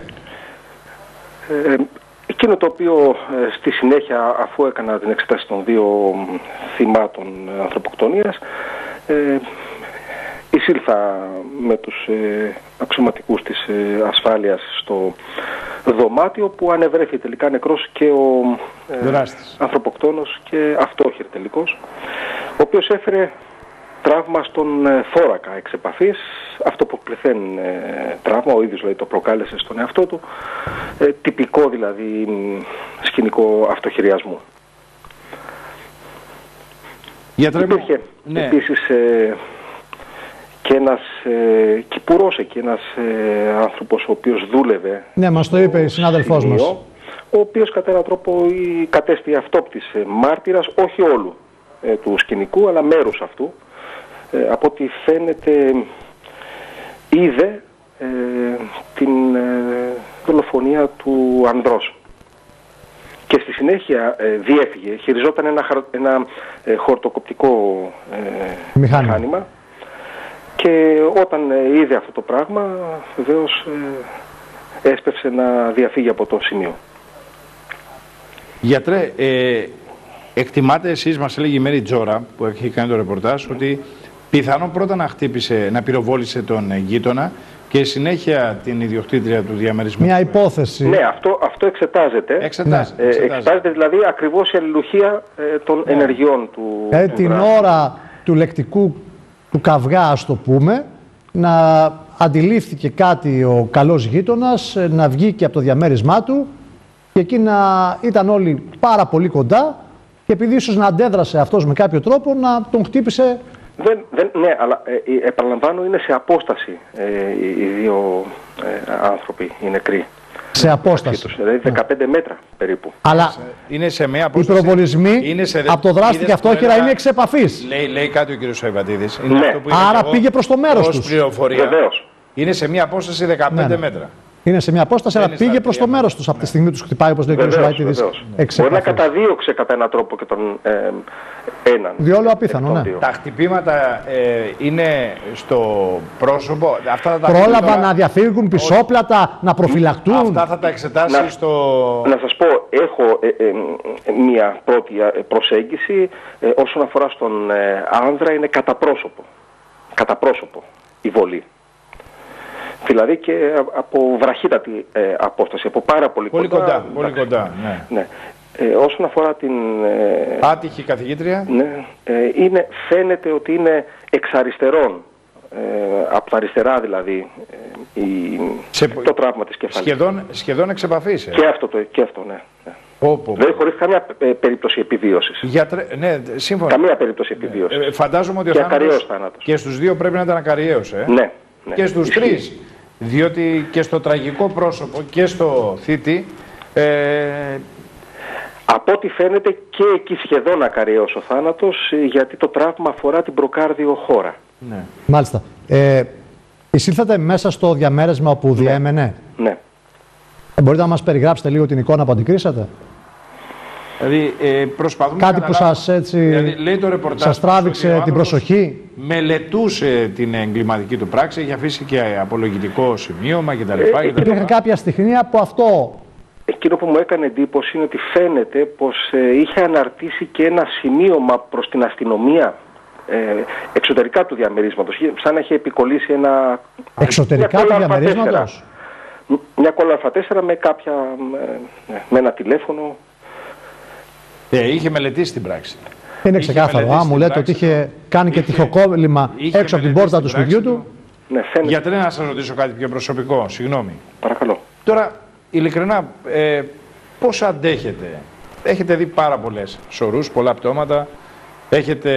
Speaker 9: Ε, εκείνο το οποίο ε, στη συνέχεια, αφού έκανα την εξέταση των δύο θυμάτων ε, ανθρωποκτονίας, ε, εισήλθα με τους ε, αξιωματικούς της ε, ασφάλειας στο δωμάτιο που ανεβρέθηκε τελικά νεκρός και ο ε, ανθρωποκτόνος και αυτόχειρ τελικώς, ο οποίος έφερε τραύμα στον ε, θώρακα εξ επαφής, αυτοπροκληθέν ε, τραύμα, ο ίδιος δηλαδή το προκάλεσε στον εαυτό του, ε, τυπικό δηλαδή σκηνικό αυτοχειριασμού.
Speaker 1: Γιατρέ,
Speaker 9: υπήρχε ναι. επίσης ε, και ένας ε, Κυπουρός εκεί, ένας ε, άνθρωπος ο οποίος δούλευε.
Speaker 2: Ναι, μας το είπε η συνάδελφός μας.
Speaker 9: Ο οποίος κατά έναν τρόπο κατέστη αυτόπτης ε, μάρτυρας, όχι όλου ε, του σκηνικού, αλλά μέρους αυτού. Ε, από ό,τι φαίνεται είδε ε, την ε, δολοφονία του ανδρός. Και στη συνέχεια ε, διέφυγε, χειριζόταν ένα, ένα ε, χορτοκοπτικό ε, μηχάνημα. μηχάνημα. Και όταν ε, είδε αυτό το πράγμα, βεβαίως ε, έσπευσε να διαφύγει από το σημείο.
Speaker 1: Γιατρέ, ε, εκτιμάτε εσείς, μας έλεγε η Μέρη Τζόρα, που έχει κάνει το ρεπορτάζ, ότι πιθανόν πρώτα να χτύπησε, να πυροβόλησε τον γείτονα και συνέχεια την ιδιοκτήτρια του διαμερισμού.
Speaker 2: Μια υπόθεση.
Speaker 9: Ναι, αυτό, αυτό εξετάζεται.
Speaker 1: Εξετάζεται,
Speaker 9: ε,
Speaker 1: εξετάζεται.
Speaker 9: εξετάζεται δηλαδή ακριβώς η αλληλουχία ε, των ναι. ενεργειών του.
Speaker 2: Ε,
Speaker 9: του
Speaker 2: την
Speaker 9: δράστη.
Speaker 2: ώρα του λεκτικού του καυγά, ας το πούμε, να αντιλήφθηκε κάτι ο καλός γείτονας, να βγει και από το διαμέρισμά του και εκεί να ήταν όλοι πάρα πολύ κοντά και επειδή ίσως να αντέδρασε αυτός με κάποιο τρόπο να τον χτύπησε.
Speaker 9: Δεν, δεν, ναι, αλλά ε, επαναλαμβάνω, είναι σε απόσταση ε, οι, οι δύο ε, άνθρωποι, οι νεκροί.
Speaker 2: Σε απόσταση.
Speaker 9: Τους, δηλαδή δεκαπέντε μέτρα περίπου.
Speaker 2: Αλλά
Speaker 1: είναι σε μια απόσταση.
Speaker 2: Οι προβολισμοί
Speaker 1: είναι σε...
Speaker 2: από το δράστη και αυτόχειρα είναι εξ επαφής.
Speaker 1: Λέει, λέει κάτι ο κ. Σαϊβατίδης.
Speaker 9: Ναι.
Speaker 2: Άρα πήγε προς το μέρος τους.
Speaker 1: Πληροφορία.
Speaker 9: Βεβαίως.
Speaker 1: Είναι σε μια απόσταση δεκαπέντε ναι, ναι. μέτρα.
Speaker 2: Είναι σε μια απόσταση, αλλά πήγε προς το μέρος τους. Από τη στιγμή τους χτυπάει, όπως λέει ο κ. Σαϊβατίδης.
Speaker 9: Μπορεί να καταδίωξε κατά έναν τρόπο και τον ε, έναν.
Speaker 2: Διόλου απίθανο, ναι.
Speaker 1: Τα χτυπήματα ε, είναι στο πρόσωπο. Αυτά θα τα
Speaker 2: πρόλαβαν τώρα... να διαφύγουν πισόπλατα, να προφυλακτούν.
Speaker 1: Αυτά θα τα εξετάσει
Speaker 9: να,
Speaker 1: στο.
Speaker 9: Να σας πω, έχω ε, ε, μία πρώτη προσέγγιση ε, όσον αφορά στον ε, άνδρα, είναι κατά πρόσωπο. Κατά πρόσωπο η βολή. Δηλαδή και από βραχύτατη ε, απόσταση, από πάρα πολύ,
Speaker 1: πολύ
Speaker 9: κοντά.
Speaker 1: κοντά πολύ κοντά, ναι.
Speaker 9: ναι. Ε, όσον αφορά την... Ε,
Speaker 1: άτυχη καθηγήτρια.
Speaker 9: Ναι, ε, είναι, φαίνεται ότι είναι εξ αριστερών, ε, από τα αριστερά δηλαδή, ε, η,
Speaker 1: Σε,
Speaker 9: το τραύμα της κεφαλής.
Speaker 1: Σχεδόν, σχεδόν εξ επαφής. Ε.
Speaker 9: Και αυτό, το, και αυτό ναι. ναι.
Speaker 1: Όπου,
Speaker 9: δηλαδή χωρίς καμία ε, περίπτωση επιβίωσης.
Speaker 1: Γιατρέ, ναι, σύμφωνα.
Speaker 9: Καμία περίπτωση επιβίωσης.
Speaker 1: Ε, φαντάζομαι ότι
Speaker 9: και
Speaker 1: ο θάνατος,
Speaker 9: θάνατος.
Speaker 1: Και στους δύο πρέπει να ήταν ακαριαίος. Ε.
Speaker 9: Ναι, ναι.
Speaker 1: Και στους
Speaker 9: Ισχύει.
Speaker 1: τρεις. Διότι και στο τραγικό πρόσωπο και στο θήτη... Ε,
Speaker 9: από ό,τι φαίνεται και εκεί σχεδόν ακαριαίος ο θάνατος, γιατί το τραύμα αφορά την προκάρδιο χώρα.
Speaker 1: Ναι.
Speaker 2: Μάλιστα. Ε, εισήλθατε μέσα στο διαμέρισμα όπου
Speaker 9: ναι.
Speaker 2: διέμενε.
Speaker 9: Ναι.
Speaker 2: Ε, μπορείτε να μας περιγράψετε λίγο την εικόνα που αντικρίσατε.
Speaker 1: Δηλαδή ε, προσπαθούμε
Speaker 2: κάτι
Speaker 1: να
Speaker 2: που σας, έτσι,
Speaker 1: δηλαδή, λέει το ρεπορτάζ,
Speaker 2: σας τράβηξε την προσοχή.
Speaker 1: Μελετούσε την εγκληματική του πράξη, έχει αφήσει και απολογητικό σημείωμα κτλ.
Speaker 9: Ε,
Speaker 2: Υπήρχαν κάποια στοιχεία που αυτό...
Speaker 9: Εκείνο που μου έκανε εντύπωση είναι ότι φαίνεται πως ε, είχε αναρτήσει και ένα σημείωμα προς την αστυνομία ε, εξωτερικά του διαμερίσματος, σαν να είχε επικολλήσει ένα...
Speaker 2: Εξωτερικά του διαμερίσματος?
Speaker 9: Μια κόλλα Α τέσσερα με, κάποια, ε, με ένα τηλέφωνο.
Speaker 1: Ε, είχε μελετήσει την πράξη.
Speaker 2: Είναι ξεκάθαρο. Α, μου λέτε ότι είχε κάνει και τυχοκόλλημα έξω από την πόρτα του σπιτιού του.
Speaker 9: Ναι, φαίνεται.
Speaker 1: Γιατρέ, να σας ρωτήσω κάτι πιο προσωπικό, συγγνώμη.
Speaker 9: Παρακαλώ.
Speaker 1: Τώρα, ειλικρινά, ε, πώς αντέχετε? Έχετε δει πάρα πολλές σωρούς, πολλά πτώματα. Έχετε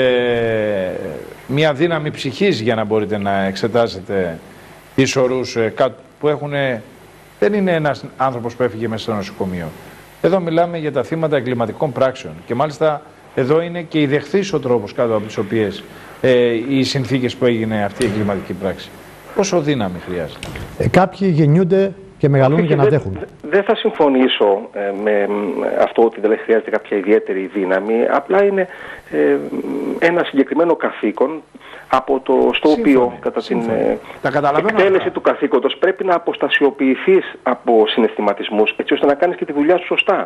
Speaker 1: μια δύναμη ψυχής για να μπορείτε να εξετάσετε τις σωρούς ε, που έχουν... Δεν είναι ένας άνθρωπος που έφυγε μέσα στο νοσοκομείο. Εδώ μιλάμε για τα θύματα εγκληματικών πράξεων. Και μάλιστα εδώ είναι και η δεχθής ο τρόπος κάτω από τις οποίες ε, οι συνθήκες που έγινε αυτή η εγκληματική πράξη. Πόσο δύναμη χρειάζεται?
Speaker 2: Ε, κάποιοι γεννιούνται και μεγαλώνουν για να αντέχουν.
Speaker 9: Δεν θα συμφωνήσω ε, με αυτό ότι δεν χρειάζεται κάποια ιδιαίτερη δύναμη. Απλά είναι ε, ένα συγκεκριμένο καθήκον από το, στο σύμφωνη, οποίο κατά σύμφωνη. την ε, εκτέλεση αυτά. του καθήκοντος πρέπει να αποστασιοποιηθείς από συναισθηματισμούς, έτσι ώστε να κάνεις και τη δουλειά σου σωστά.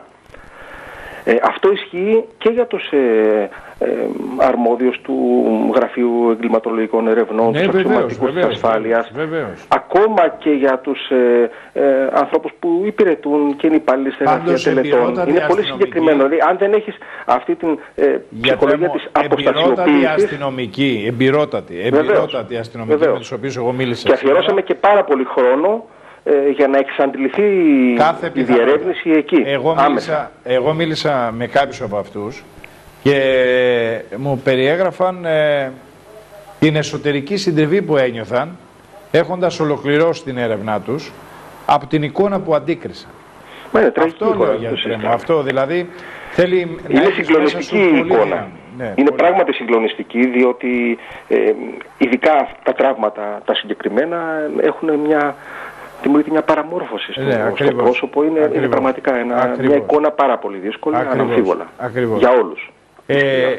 Speaker 9: Ε, αυτό ισχύει και για τους ε, ε, αρμόδιους του Γραφείου Εγκληματολογικών Ερευνών,
Speaker 1: ναι,
Speaker 9: τους αξιωματικούς της ασφάλειας,
Speaker 1: βεβαίως.
Speaker 9: Ακόμα και για τους ε, ε, ανθρώπους που υπηρετούν και είναι υπάλληλοι σε γραφεία τελετών. Είναι πολύ συγκεκριμένο. Δηλαδή, αν δεν έχεις αυτή την ε, ψυχολογία της αποστασιοποίησης.
Speaker 1: Εμπειρότατη αστυνομική, εμπειρότατη, εμπειρότατη αστυνομική με τους οποίους εγώ μίλησα.
Speaker 9: Και αφιερώσαμε και πάρα πολύ χρόνο για να εξαντληθεί
Speaker 1: κάθε
Speaker 9: η διερεύνηση εκεί.
Speaker 1: Εγώ μίλησα, εγώ μίλησα με κάποιους από αυτούς και μου περιέγραφαν ε, την εσωτερική συντριβή που ένιωθαν έχοντας ολοκληρώσει την έρευνά τους από την εικόνα που αντίκρισαν.
Speaker 9: Μα είναι τραγική
Speaker 1: αυτό
Speaker 9: εικόνα,
Speaker 1: λέω για μου. Αυτό δηλαδή θέλει
Speaker 9: είναι
Speaker 1: να
Speaker 9: συγκλονιστική η εικόνα. Ναι, είναι πολύ... πράγματι συγκλονιστική, διότι ε, ειδικά τα τραύματα τα συγκεκριμένα έχουν μια... δημιουργείται μια παραμόρφωση στο, ναι, στο πρόσωπο. Είναι, είναι πραγματικά ένα, μια εικόνα πάρα πολύ δύσκολη, αναμφίβολα. Ακριβώς. Για όλους.
Speaker 1: Ε,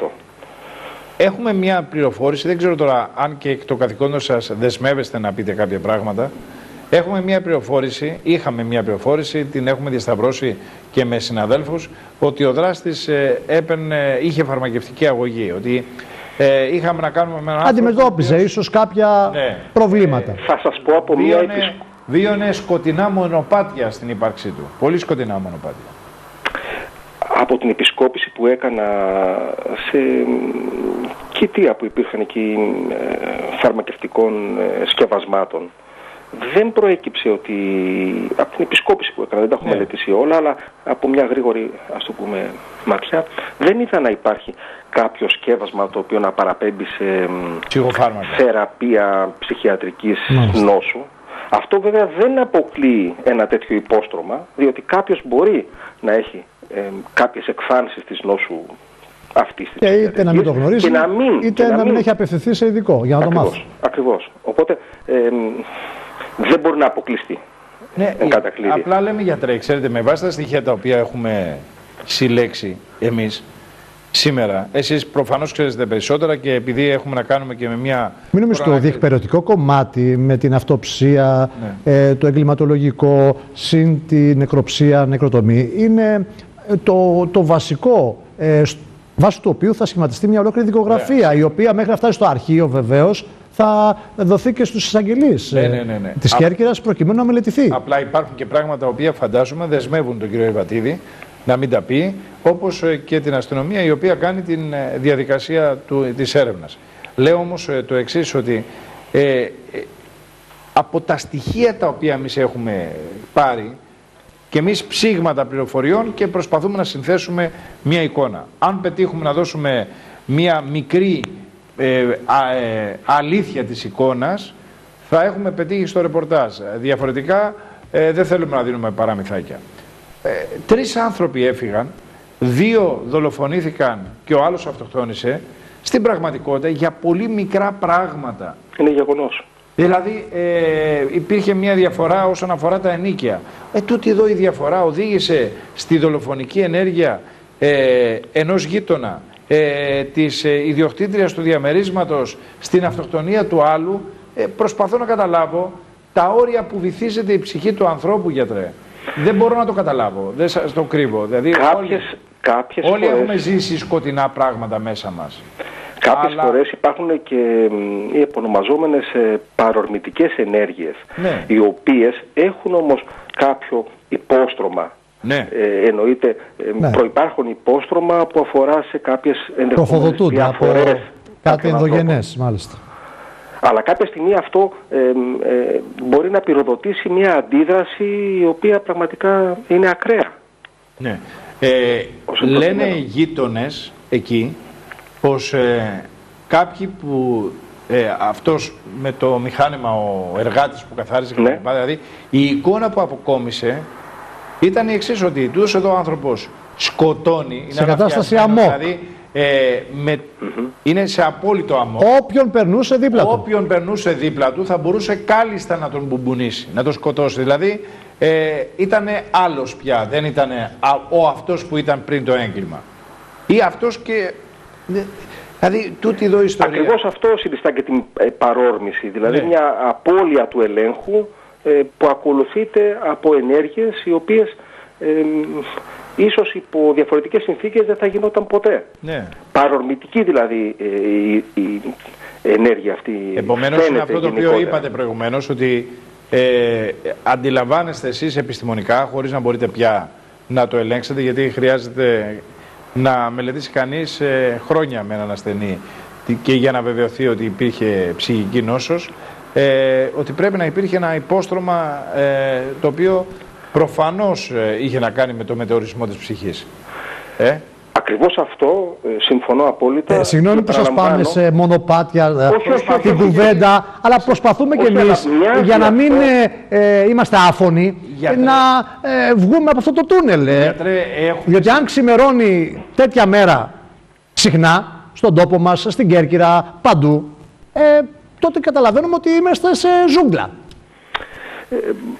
Speaker 1: έχουμε μια πληροφόρηση, δεν ξέρω τώρα αν και εκ το καθηκόντων σας δεσμεύεστε να πείτε κάποια πράγματα. Έχουμε μια πληροφόρηση, είχαμε μια πληροφόρηση, την έχουμε διασταυρώσει και με συναδέλφους, ότι ο δράστης ε, έπαιρνε, είχε φαρμακευτική αγωγή. Ότι Ε, είχαμε να κάνουμε με έναν
Speaker 2: αντιμετώπιζε οποίος... ίσως κάποια ναι. προβλήματα.
Speaker 9: Ε, θα σας πω από μία επισκόπηση.
Speaker 1: Βίωνε σκοτεινά μονοπάτια στην ύπαρξή του. Πολύ σκοτεινά μονοπάτια.
Speaker 9: Από την επισκόπηση που έκανα σε κοιτία που υπήρχαν εκεί φαρμακευτικών σκευασμάτων, δεν προέκυψε ότι, από την επισκόπηση που έκανα, δεν τα έχω ναι. μελετήσει όλα, αλλά από μια γρήγορη, ας το πούμε, ματιά, δεν είδα να υπάρχει κάποιο σκεύασμα το οποίο να παραπέμπει σε θεραπεία ψυχιατρικής Μάλιστα. νόσου. Αυτό βέβαια δεν αποκλείει ένα τέτοιο υπόστρωμα, διότι κάποιος μπορεί να έχει ε, κάποιες εκφάνσεις της νόσου αυτής της
Speaker 2: ψυχιατρικής. Είτε να μην το γνωρίζει,
Speaker 9: και να μην,
Speaker 2: είτε
Speaker 9: και
Speaker 2: να,
Speaker 9: να
Speaker 2: μην
Speaker 9: μην
Speaker 2: έχει απευθυνθεί σε ειδικό για να ακριβώς, το μάθει.
Speaker 9: Ακριβώς. Οπότε ε, δεν μπορεί να αποκλειστεί.
Speaker 1: Ναι, απλά λέμε γιατρέ, ξέρετε, με βάση τα στοιχεία τα οποία έχουμε συλλέξει εμείς σήμερα, εσείς προφανώς ξέρετε περισσότερα και επειδή έχουμε να κάνουμε και με μια...
Speaker 2: Μην νομίζω το διεκπαιρεωτικό κομμάτι με την αυτοψία, ναι. ε, το εγκληματολογικό, συν τη νεκροψία, νεκροτομή, είναι το, το βασικό, ε, βάσει του οποίου θα σχηματιστεί μια ολόκληρη δικογραφία, ναι. η οποία μέχρι να φτάσει στο αρχείο βεβαίως θα δοθεί και στους εισαγγελείς
Speaker 1: ναι, ναι, ναι, ναι.
Speaker 2: της Κέρκυρας προκειμένου να μελετηθεί.
Speaker 1: Απλά υπάρχουν και πράγματα τα οποία φαντάζομαι δεσμεύουν τον κύριο Ιβατίδη να μην τα πει, όπως και την αστυνομία η οποία κάνει τη διαδικασία του, της έρευνας. Λέω όμως το εξής, ότι ε, ε, από τα στοιχεία τα οποία εμείς έχουμε πάρει και εμείς ψήγματα πληροφοριών και προσπαθούμε να συνθέσουμε μία εικόνα. Αν πετύχουμε να δώσουμε μία μικρή ε, α, ε, αλήθεια της εικόνας, θα έχουμε πετύχει στο ρεπορτάζ. Διαφορετικά ε, δεν θέλουμε να δίνουμε παραμυθάκια. Ε, τρεις άνθρωποι έφυγαν, δύο δολοφονήθηκαν και ο άλλος αυτοκτόνησε, στην πραγματικότητα για πολύ μικρά πράγματα.
Speaker 9: Είναι γεγονός.
Speaker 1: Δηλαδή ε, υπήρχε μια διαφορά όσον αφορά τα ενοίκια. Ε, τούτη εδώ η διαφορά οδήγησε στη δολοφονική ενέργεια ε, ενός γείτονα, ε, της ε, ιδιοκτήτριας του διαμερίσματος, στην αυτοκτονία του άλλου. Ε, προσπαθώ να καταλάβω τα όρια που βυθίζεται η ψυχή του ανθρώπου, γιατρέ. Δεν μπορώ να το καταλάβω, δεν σας το κρύβω. Δηλαδή,
Speaker 9: κάποιες,
Speaker 1: όλοι,
Speaker 9: κάποιες
Speaker 1: όλοι
Speaker 9: φορές...
Speaker 1: έχουμε ζήσει σκοτεινά πράγματα μέσα μας.
Speaker 9: Κάποιες
Speaker 1: Αλλά...
Speaker 9: φορές υπάρχουν και οι επωνομαζόμενες ε, παρορμητικές ενέργειες, ναι. οι οποίες έχουν όμως κάποιο υπόστρωμα.
Speaker 1: Ναι.
Speaker 9: Ε, εννοείται, ε, ναι. προϋπάρχουν υπόστρωμα που αφορά σε κάποιες ενδεχομένες διαφορές.
Speaker 2: Από κάτι ενδογενές, μάλιστα.
Speaker 9: Αλλά κάποια στιγμή αυτό ε, ε, μπορεί να πυροδοτήσει μια αντίδραση η οποία πραγματικά είναι ακραία.
Speaker 1: Ναι. Ε, λένε οι γείτονες εκεί πως ε, κάποιοι που ε, αυτός με το μηχάνημα, ο εργάτης που καθάριζε, ναι. δηλαδή η εικόνα που αποκόμισε ήταν η εξής, ότι τούτος εδώ ο άνθρωπος σκοτώνει,
Speaker 2: σε κατάσταση αμόκ.
Speaker 1: Δηλαδή, Ε, με, mm-hmm. είναι σε απόλυτο αμόκ.
Speaker 2: Όποιον περνούσε δίπλα του.
Speaker 1: Όποιον περνούσε δίπλα του θα μπορούσε κάλλιστα να τον μπουμπουνίσει, να τον σκοτώσει. Δηλαδή ε, ήταν άλλος πια, δεν ήταν ο αυτός που ήταν πριν το έγκλημα. Ή αυτός και... Δηλαδή τούτη εδώ η ιστορία.
Speaker 9: Ακριβώς αυτό συνιστά και την ε, παρόρμηση, δηλαδή ναι. μια απώλεια του ελέγχου ε, που ακολουθείται από ενέργειες οι οποίες... Ε, ίσως υπό διαφορετικές συνθήκες δεν θα γινόταν ποτέ. Ναι. Παρορμητική δηλαδή η, η, η ενέργεια αυτή.
Speaker 1: Επομένως είναι αυτό το γενικότερα. οποίο είπατε προηγουμένως, ότι ε, αντιλαμβάνεστε εσείς επιστημονικά, χωρίς να μπορείτε πια να το ελέγξετε, γιατί χρειάζεται να μελετήσει κανείς ε, χρόνια με έναν ασθενή και για να βεβαιωθεί ότι υπήρχε ψυχική νόσος, ε, ότι πρέπει να υπήρχε ένα υπόστρωμα ε, το οποίο προφανώς ε, είχε να κάνει με το μετεωρισμό της ψυχής. Ε?
Speaker 9: Ακριβώς αυτό, ε, συμφωνώ απόλυτα.
Speaker 2: Ε, συγγνώμη που σας πάμε σε μονοπάτια, την κουβέντα, αλλά προσπαθούμε κι εμείς, μια, για να μην ε, ε, είμαστε άφωνοι, γιατρέ, να ε, βγούμε από αυτό το τούνελ. Ε. Γιατρέ, έχουμε... Διότι αν ξημερώνει τέτοια μέρα συχνά, στον τόπο μας, στην Κέρκυρα, παντού, ε, τότε καταλαβαίνουμε ότι είμαστε σε ζούγκλα.
Speaker 9: Ε,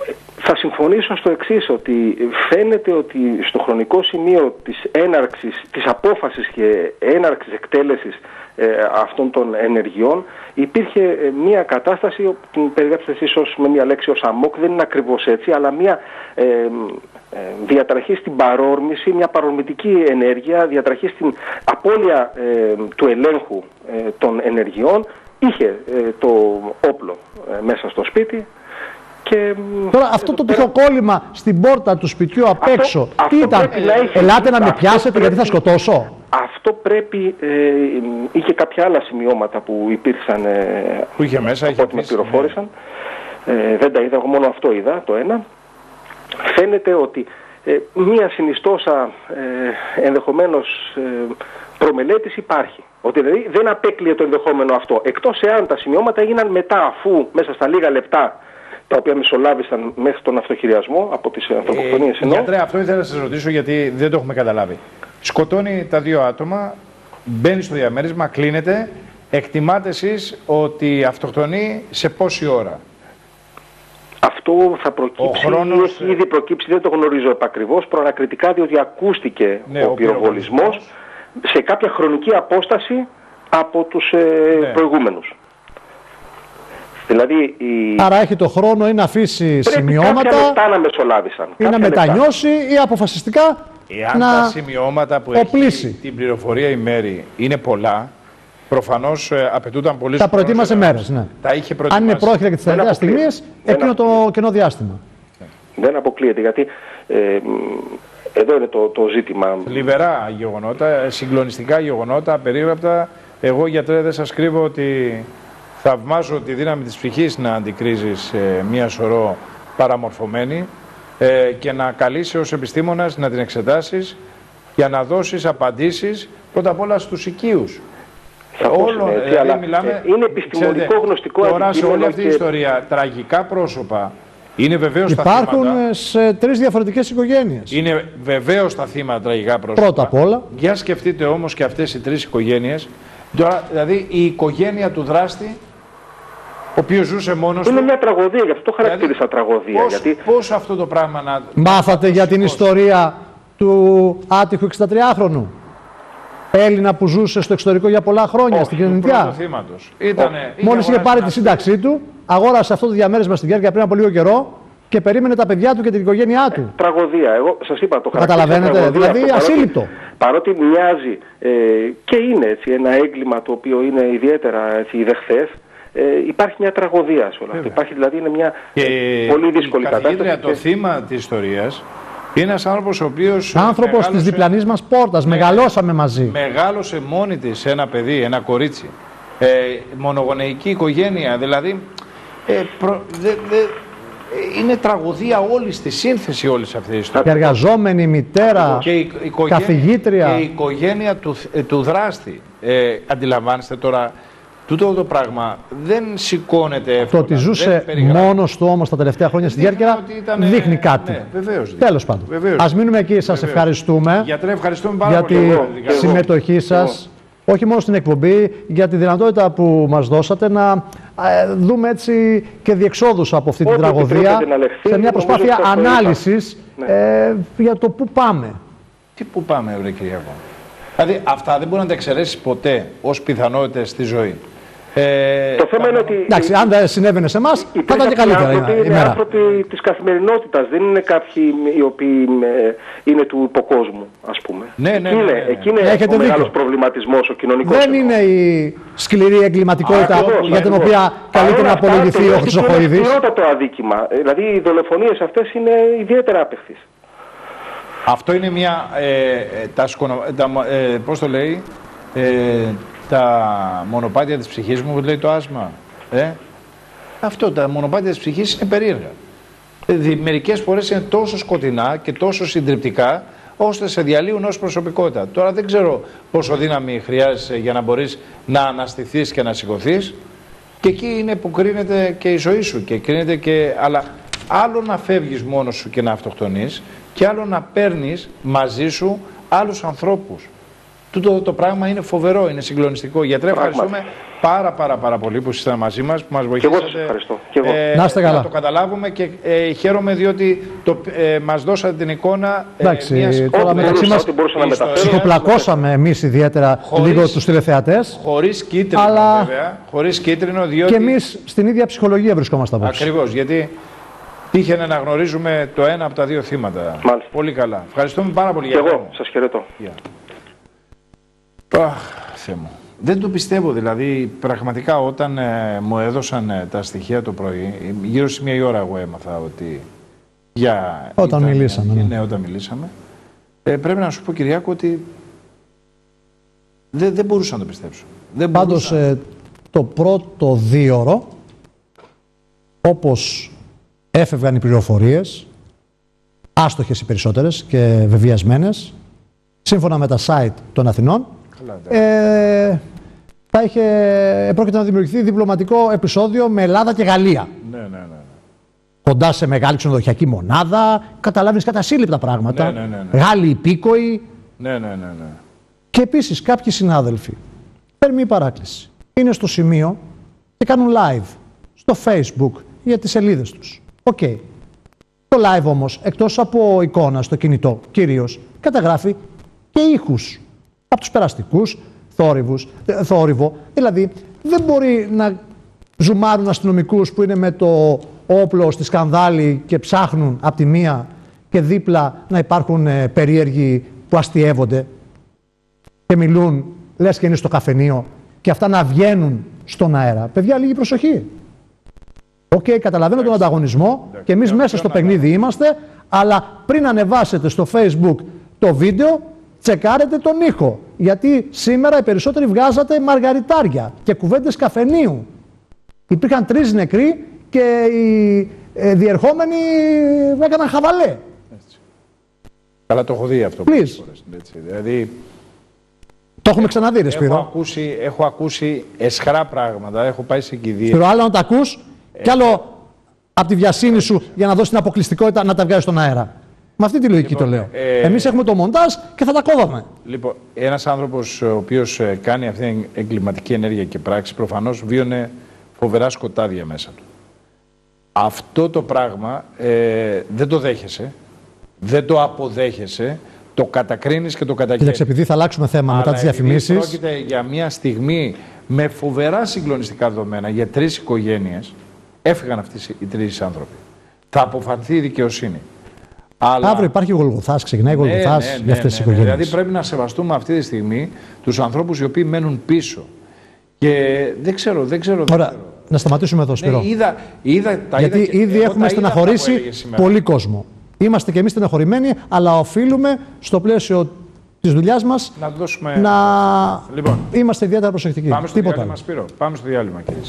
Speaker 9: Θα συμφωνήσω στο εξής, ότι φαίνεται ότι στο χρονικό σημείο της έναρξης, της απόφασης και έναρξης εκτέλεσης ε, αυτών των ενεργειών υπήρχε ε, μια κατάσταση, την περιγράψετε εσείς ως, με μια λέξη ως αμόκ, δεν είναι ακριβώς έτσι, αλλά μια ε, ε, διαταραχή στην παρόρμηση, μια παρορμητική ενέργεια, διαταραχή στην απώλεια ε, του ελέγχου ε, των ενεργειών. Είχε ε, το όπλο ε, μέσα στο σπίτι. Και
Speaker 2: τώρα αυτό το τυχοκόλλημα στην πόρτα του σπιτιού απ' έξω,
Speaker 9: αυτό,
Speaker 2: τι
Speaker 9: αυτό
Speaker 2: ήταν,
Speaker 9: να έχει,
Speaker 2: ελάτε να με πιάσετε
Speaker 9: πρέπει,
Speaker 2: γιατί θα σκοτώσω.
Speaker 9: Αυτό πρέπει, ε, είχε κάποια άλλα σημειώματα που υπήρξαν, ε,
Speaker 1: που είχε μέσα,
Speaker 9: από ό,τι με πληροφόρησαν. Ε, δεν τα είδα, εγώ μόνο αυτό είδα, το ένα. Φαίνεται ότι ε, μία συνιστόσα ε, ενδεχομένως ε, προμελέτης υπάρχει. Ότι δηλαδή δεν απέκλειε το ενδεχόμενο αυτό, εκτός εάν τα σημειώματα έγιναν μετά, αφού μέσα στα λίγα λεπτά, τα οποία μεσολάβησαν μέχρι τον αυτοχειριασμό από τις ανθρωποκτονίες.
Speaker 1: Ε, γιατρέ, αυτό ήθελα να σας ρωτήσω, γιατί δεν το έχουμε καταλάβει. Σκοτώνει τα δύο άτομα, μπαίνει στο διαμέρισμα, κλείνεται. Εκτιμάτε εσείς ότι αυτοκτονεί σε πόση ώρα?
Speaker 9: Αυτό θα προκύψει, ο χρόνος... έχει ήδη προκύψει, δεν το γνωρίζω επακριβώς, προανακριτικά, διότι ακούστηκε ναι, ο, ο πυροβολισμός σε κάποια χρονική απόσταση από τους ε, ναι. προηγούμενους. Δηλαδή, η...
Speaker 2: Άρα έχει το χρόνο ή να αφήσει
Speaker 9: πρέπει
Speaker 2: σημειώματα
Speaker 9: κάποια λεπτά να μεσολάβησαν,
Speaker 2: ή να μετανιώσει ή αποφασιστικά
Speaker 1: εάν
Speaker 2: να
Speaker 1: τα σημειώματα που
Speaker 2: οπλίσει.
Speaker 1: Έχει την πληροφορία η μέρη είναι πολλά, προφανώς ε, απαιτούνταν πολύ.
Speaker 2: Τα προετοίμασε μέρες, ναι.
Speaker 1: Τα είχε προετοιμάσει.
Speaker 2: Αν είναι πρόχειρα και τις τελευταίες στιγμές, εκείνο το κενό διάστημα.
Speaker 9: Δεν αποκλείεται, γιατί ε, εδώ είναι το, το ζήτημα.
Speaker 1: Λιβερά γεγονότα, συγκλονιστικά γεγονότα, απερίγραπτα. Εγώ, γιατρέ, δεν σας κρύβω ότι θαυμάζω τη δύναμη της ψυχής να αντικρίζεις ε, μία σωρό παραμορφωμένη ε, και να καλείς ως επιστήμονας να την εξετάσεις για να δώσεις απαντήσεις πρώτα απ' όλα στους οικείους.
Speaker 9: Όλο, έτσι, δηλαδή, αλλά μιλάμε, είναι επιστημονικό ξέρετε, γνωστικό
Speaker 1: τώρα σε όλη αυτή
Speaker 9: και...
Speaker 1: η ιστορία τραγικά πρόσωπα είναι βεβαίως τα θύματα.
Speaker 2: Υπάρχουν σε τρεις διαφορετικές οικογένειες.
Speaker 1: Είναι βεβαίως τα θύματα τραγικά πρόσωπα.
Speaker 2: Πρώτα απ' όλα.
Speaker 1: Για σκεφτείτε όμως και αυτές οι τρεις οικογένειες. Τώρα, δηλαδή η οικογένεια του δράστη, ο οποίος ζούσε μόνος
Speaker 9: είναι
Speaker 1: του.
Speaker 9: Είναι μια τραγωδία, γι' αυτό το χαρακτήρισα δηλαδή, τραγωδία.
Speaker 1: Πώς,
Speaker 9: γιατί...
Speaker 1: πώς αυτό το πράγμα να...
Speaker 2: Μάθατε για την πώς. ιστορία του άτυχου εξηντατριάχρονου Έλληνα που ζούσε στο εξωτερικό για πολλά χρόνια,
Speaker 1: όχι,
Speaker 2: στην κοινωνία. Μόλις είχε πάρει τη σύνταξή του, αγόρασε αυτό το διαμέρισμα στην Κέρκυρα πριν από λίγο καιρό και περίμενε τα παιδιά του και την οικογένειά του.
Speaker 9: Ε, τραγωδία. Εγώ σας είπα το
Speaker 2: χαρακτήρισα. Καταλαβαίνετε, δηλαδή αυτό, ασύλληπτο.
Speaker 9: Παρότι, παρότι μοιάζει ε, και είναι έτσι, ένα έγκλημα το οποίο είναι ιδιαίτερα ιδεχθές, ε, υπάρχει μια τραγωδία σε όλα αυτά. Υπάρχει δηλαδή είναι μια
Speaker 1: και
Speaker 9: πολύ δύσκολη
Speaker 1: η
Speaker 9: κατάσταση.
Speaker 1: Το και... θύμα της ιστορίας είναι ένας άνθρωπος ο οποίος.
Speaker 2: Άνθρωπος μεγάλωσε... της διπλανής μας πόρτας. Με... Μεγαλώσαμε μαζί.
Speaker 1: Μεγάλωσε μόνη της ένα παιδί, ένα κορίτσι. Ε, μονογονεϊκή οικογένεια. Δηλαδή. Ε, προ... δε, δε... Είναι τραγωδία όλη στη σύνθεση όλης αυτής της ιστορίας.
Speaker 2: Και εργαζόμενη, μητέρα,
Speaker 1: και η, οικογένεια,
Speaker 2: καθηγήτρια.
Speaker 1: Και η οικογένεια του, του δράστη. Ε, αντιλαμβάνεστε τώρα. Τούτο το πράγμα δεν σηκώνεται εύκολα.
Speaker 2: Το ότι ζούσε μόνος του όμως τα τελευταία χρόνια στην Κέρκυρα ήταν... δείχνει κάτι.
Speaker 1: Ναι, βεβαίως.
Speaker 2: Τέλος πάντων.
Speaker 1: Βεβαίως.
Speaker 2: Ας μείνουμε εκεί. Σας
Speaker 1: βεβαίως.
Speaker 2: ευχαριστούμε,
Speaker 1: Γιατρέ, ευχαριστούμε πάρα
Speaker 2: για
Speaker 1: πολύ.
Speaker 2: τη
Speaker 1: Εγώ,
Speaker 2: συμμετοχή εγώ. σας. Εγώ. Όχι μόνο στην εκπομπή, για τη δυνατότητα που μας δώσατε να ε, δούμε έτσι και διεξόδους από αυτή Ό, την τραγωδία σε μια προσπάθεια ανάλυσης ναι. ε, για το πού πάμε.
Speaker 1: Τι πού πάμε, βρε Κυριακό. Δηλαδή αυτά δεν μπορεί να τα εξαιρέσει ποτέ ως πιθανότητες στη ζωή. Ε,
Speaker 9: το θέμα είναι ότι.
Speaker 2: Εντάξει, αν δεν συνέβαινε σε εμάς, θα ήταν και καλύτερα.
Speaker 9: Είναι ημέρα. άνθρωποι της καθημερινότητας, δεν είναι κάποιοι οι οποίοι είναι του υποκόσμου, ας πούμε.
Speaker 1: Ναι, ναι, ναι,
Speaker 9: εκεί
Speaker 1: ναι,
Speaker 9: είναι,
Speaker 1: ναι.
Speaker 9: εκεί είναι
Speaker 2: Έχετε
Speaker 9: ο
Speaker 2: δίκιο.
Speaker 9: μεγάλος προβληματισμός, ο κοινωνικός.
Speaker 2: Δεν εννοώ. είναι η σκληρή εγκληματικότητα Α, ακριβώς, για την ακριβώς. οποία καλείται να απολογηθεί ο Χρυσοχοΐδης.
Speaker 9: Είναι σκληρότατο αδίκημα. Δηλαδή οι δολοφονίες αυτές είναι ιδιαίτερα άπεχθες.
Speaker 1: Αυτό είναι μια. Ε, τα σκονο, τα, ε, πώς το λέει. Ε, τα μονοπάτια της ψυχής μου, λέει το άσμα. Ε? Αυτό, τα μονοπάτια της ψυχής είναι περίεργα. Δηλαδή, μερικές φορές είναι τόσο σκοτεινά και τόσο συντριπτικά, ώστε σε διαλύουν ως προσωπικότητα. Τώρα δεν ξέρω πόσο δύναμη χρειάζεσαι για να μπορείς να αναστηθείς και να σηκωθείς. Και εκεί είναι που κρίνεται και η ζωή σου. Και κρίνεται και... Αλλά άλλο να φεύγεις μόνος σου και να αυτοκτονείς, και άλλο να παίρνεις μαζί σου άλλους ανθρώπους. Τούτο το πράγμα είναι φοβερό, είναι συγκλονιστικό. Γιατρέ, ευχαριστούμε πάρα πάρα πάρα πολύ που ήσασταν μαζί μας, που μας βοηθήσατε.
Speaker 9: Και εγώ σας ευχαριστώ. Και εγώ.
Speaker 1: Ε,
Speaker 2: να είστε καλά.
Speaker 1: Να το καταλάβουμε και ε, χαίρομαι διότι το, ε, μας δώσατε την εικόνα ε,
Speaker 2: Εντάξει,
Speaker 1: μιας...
Speaker 2: τώρα μεταξύ μας ψυχοπλακώσαμε εμείς ιδιαίτερα χωρίς, λίγο τους τηλεθεατές.
Speaker 1: Χωρίς κίτρινο
Speaker 2: αλλά...
Speaker 1: βέβαια, χωρίς κίτρινο διότι...
Speaker 2: Και εμείς στην ίδια ψυχολογία βρισκόμαστε απόψε.
Speaker 1: Ακριβώς, γιατί τύχαινε να γνωρίζουμε το ένα από τα δύο θύματα.
Speaker 9: Μάλιστα.
Speaker 1: Πολύ καλά. Ευχαριστούμε πάρα πολύ.
Speaker 9: Και εγώ σας χαιρετώ.
Speaker 1: Yeah. Αχ, Θεέ μου. Δεν το πιστεύω, δηλαδή, πραγματικά όταν ε, μου έδωσαν ε, τα στοιχεία το πρωί, γύρω σε μία ώρα εγώ έμαθα ότι για...
Speaker 2: Όταν
Speaker 1: ήταν,
Speaker 2: μιλήσαμε.
Speaker 1: Ναι,
Speaker 2: ναι.
Speaker 1: ναι, όταν μιλήσαμε. Ε, πρέπει να σου πω, Κυριάκο, ότι δεν, δεν μπορούσα να το πιστέψω. Δεν
Speaker 2: Πάντως, ε, το πρώτο δίωρο, όπως έφευγαν οι πληροφορίες, άστοχες οι περισσότερες και βεβαιασμένες, σύμφωνα με τα site των Αθηνών, ε, θα είχε, πρόκειται να δημιουργηθεί διπλωματικό επεισόδιο με Ελλάδα και Γαλλία.
Speaker 1: Ναι, ναι, ναι.
Speaker 2: Κοντά σε μεγάλη ξενοδοχειακή μονάδα, καταλάβεις κατασύλληπτα πράγματα.
Speaker 1: Ναι, ναι, ναι, ναι.
Speaker 2: Γάλλοι υπήκοοι.
Speaker 1: Ναι, ναι, ναι, ναι.
Speaker 2: Και επίσης κάποιοι συνάδελφοι, θερμή παράκληση, είναι στο σημείο και κάνουν live στο Facebook για τις σελίδες τους. Οκ. Okay. Το live όμως, εκτός από εικόνα στο κινητό, κυρίως, καταγράφει και ήχους από τους περαστικούς, θόρυβους, θόρυβο. Δηλαδή, δεν μπορεί να ζουμάρουν αστυνομικούς που είναι με το όπλο στη σκανδάλη και ψάχνουν από τη μία και δίπλα να υπάρχουν ε, περίεργοι που αστιεύονται και μιλούν, λες και είναι στο καφενείο, και αυτά να βγαίνουν στον αέρα. Παιδιά, λίγη προσοχή. Οκ, okay, καταλαβαίνω τον ανταγωνισμό και εμείς μέσα στο παιχνίδι είμαστε, αλλά πριν ανεβάσετε στο Facebook το βίντεο, τσεκάρετε τον ήχο. Γιατί σήμερα οι περισσότεροι βγάζατε μαργαριτάρια και κουβέντες καφενείου. Υπήρχαν τρεις νεκροί και οι ε, διερχόμενοι έκαναν χαβαλέ.
Speaker 1: Έτσι. Καλά, το έχω δει αυτό.
Speaker 2: Please.
Speaker 1: Φορές, έτσι. Δηλαδή,
Speaker 2: το έχουμε ξαναδεί, ρε Σπύρο.
Speaker 1: Έχω ακούσει, έχω ακούσει εσχρά πράγματα, έχω πάει σε κηδείες.
Speaker 2: Σπύρο, άλλο να τα ακούς, ε, κι άλλο από τη βιασύνη σου για να δώσει την αποκλειστικότητα να τα βγάλεις στον αέρα. Με αυτή τη λογική λοιπόν, το λέω. Ε, Εμείς έχουμε το μοντάζ και θα τα κόβαμε. Λοιπόν,
Speaker 1: ένας άνθρωπος ο οποίος κάνει αυτή την εγκληματική ενέργεια και πράξη, προφανώς βίωνε φοβερά σκοτάδια μέσα του. Αυτό το πράγμα ε, δεν το δέχεσαι, δεν το αποδέχεσαι, το κατακρίνεις και το καταγγέλνεις.
Speaker 2: Κοίταξε, επειδή θα αλλάξουμε θέμα μετά τις διαφημίσεις.
Speaker 1: Πρόκειται για μια στιγμή με φοβερά συγκλονιστικά δεδομένα για τρεις οικογένειες. Έφυγαν αυτοί οι τρεις άνθρωποι. Θα αποφανθεί η δικαιοσύνη. Αλλά... Αύριο
Speaker 2: υπάρχει Γολγοθάς, ξεκινάει ναι, Γολγοθάς ναι, ναι, για αυτές τις ναι, ναι, οικογένειες.
Speaker 1: Δηλαδή πρέπει να σεβαστούμε αυτή τη στιγμή τους ανθρώπους οι οποίοι μένουν πίσω. Και δεν ξέρω, δεν ξέρω.
Speaker 2: Ωραία,
Speaker 1: δεν ξέρω.
Speaker 2: Να σταματήσουμε εδώ, Σπύρο.
Speaker 1: Ναι, είδα, είδα, τα
Speaker 2: Γιατί
Speaker 1: είδα
Speaker 2: ήδη έχουμε στεναχωρήσει πολύ κόσμο. Είμαστε και εμείς στεναχωρημένοι, αλλά οφείλουμε στο πλαίσιο της δουλειάς μας
Speaker 1: να, δώσουμε...
Speaker 2: να
Speaker 1: λοιπόν,
Speaker 2: είμαστε ιδιαίτερα προσεκτικοί.
Speaker 1: Πάμε στο διάλειμμα, Σπύρο. Πάμε στο διάλειμμα, κύριε.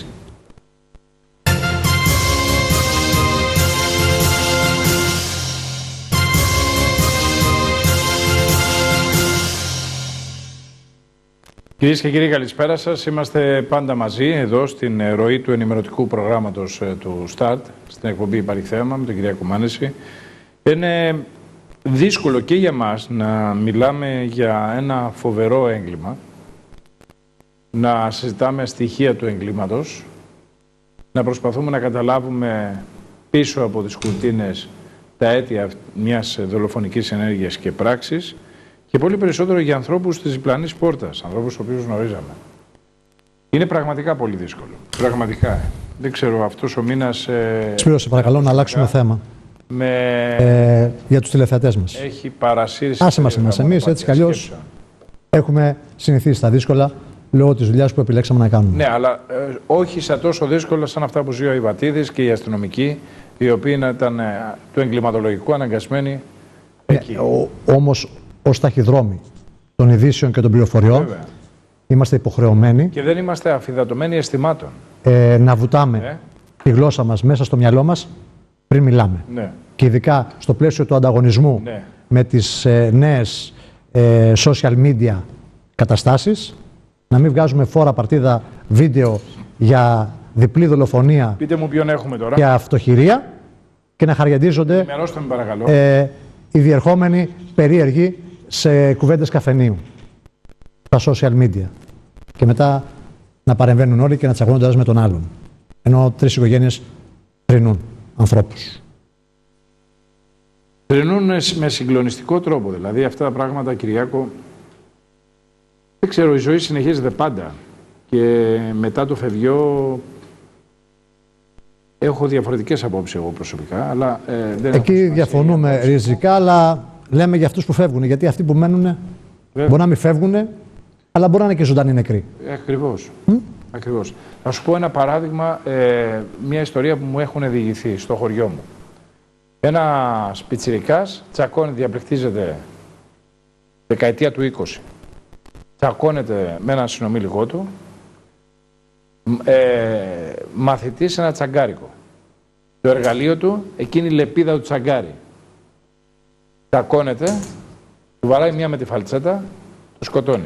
Speaker 1: Κυρίες και κύριοι, καλησπέρα σας. Είμαστε πάντα μαζί εδώ στην ροή του ενημερωτικού προγράμματος του Start, στην εκπομπή Υπάρχει Θέμα με τον Κυριάκο Μάνεση. Είναι δύσκολο και για μας να μιλάμε για ένα φοβερό έγκλημα, να συζητάμε στοιχεία του εγκλήματος, να προσπαθούμε να καταλάβουμε πίσω από τις κουρτίνες τα αίτια μιας δολοφονικής ενέργειας και πράξης, και πολύ περισσότερο για ανθρώπους της διπλανής πόρτας, ανθρώπους τους οποίους γνωρίζαμε. Είναι πραγματικά πολύ δύσκολο. Πραγματικά. Δεν ξέρω, αυτός ο μήνας... Ε,
Speaker 2: Σπύρο, σε παρακαλώ να αλλάξουμε θέμα.
Speaker 1: Με...
Speaker 2: Ε, για τους τηλεθεατές μας.
Speaker 1: Έχει παρασύρει...
Speaker 2: Άσε μας εμάς. Εμείς έτσι κι αλλιώς έχουμε συνηθίσει τα δύσκολα λόγω της δουλειάς που επιλέξαμε να κάνουμε.
Speaker 1: Ναι, αλλά ε, όχι σε τόσο δύσκολα σαν αυτά που ζει ο Ιβατίδης και οι αστυνομικοί, οι οποίοι ήταν ε, του εγκληματολογικού αναγκασμένοι εκεί.
Speaker 2: Ναι, όμως, ως ταχυδρόμοι των ειδήσεων και των πληροφοριών, βέβαια, είμαστε υποχρεωμένοι
Speaker 1: και δεν είμαστε αφυδατωμένοι αισθημάτων.
Speaker 2: Ε, να βουτάμε ε. τη γλώσσα μας μέσα στο μυαλό μας πριν μιλάμε.
Speaker 1: Ναι.
Speaker 2: Και ειδικά στο πλαίσιο του ανταγωνισμού
Speaker 1: ναι.
Speaker 2: με τις ε, νέες ε, social media καταστάσεις, να μην βγάζουμε φόρα παρτίδα βίντεο για διπλή δολοφονία.
Speaker 1: Πείτε μου ποιον έχουμε τώρα.
Speaker 2: Και αυτοχειρία, και να χαριαντίζονται
Speaker 1: ε,
Speaker 2: οι διερχόμενοι περίεργοι σε κουβέντες καφενείου. στα social media. Και μετά να παρεμβαίνουν όλοι και να τσακώνονται ένας με τον άλλον. Ενώ τρεις οικογένειες θρηνούν ανθρώπους.
Speaker 1: Θρηνούν με συγκλονιστικό τρόπο. Δηλαδή αυτά τα πράγματα, Κυριάκο, δεν ξέρω, η ζωή συνεχίζεται πάντα. Και μετά το φευγιό έχω διαφορετικές απόψεις εγώ προσωπικά. Αλλά, ε, δεν
Speaker 2: Εκεί διαφωνούμε ριζικά, αλλά λέμε για αυτούς που φεύγουν. Γιατί αυτοί που μένουν μπορεί να μην φεύγουν, αλλά μπορεί να είναι και ζωντανοί νεκροί.
Speaker 1: Ακριβώς. Mm? Ακριβώς. Θα σου πω ένα παράδειγμα, ε, μια ιστορία που μου έχουν διηγηθεί στο χωριό μου. Ένα πιτσιρικάς τσακώνεται, διαπληκτίζεται δεκαετία του είκοσι. Τσακώνεται με έναν συνομήλικό του, ε, μαθητή σε ένα τσαγκάρικο. Το εργαλείο του, εκείνη η λεπίδα του τσαγκάρι. Τσακώνεται, του βαράει μία με τη φαλτσέτα, το σκοτώνει.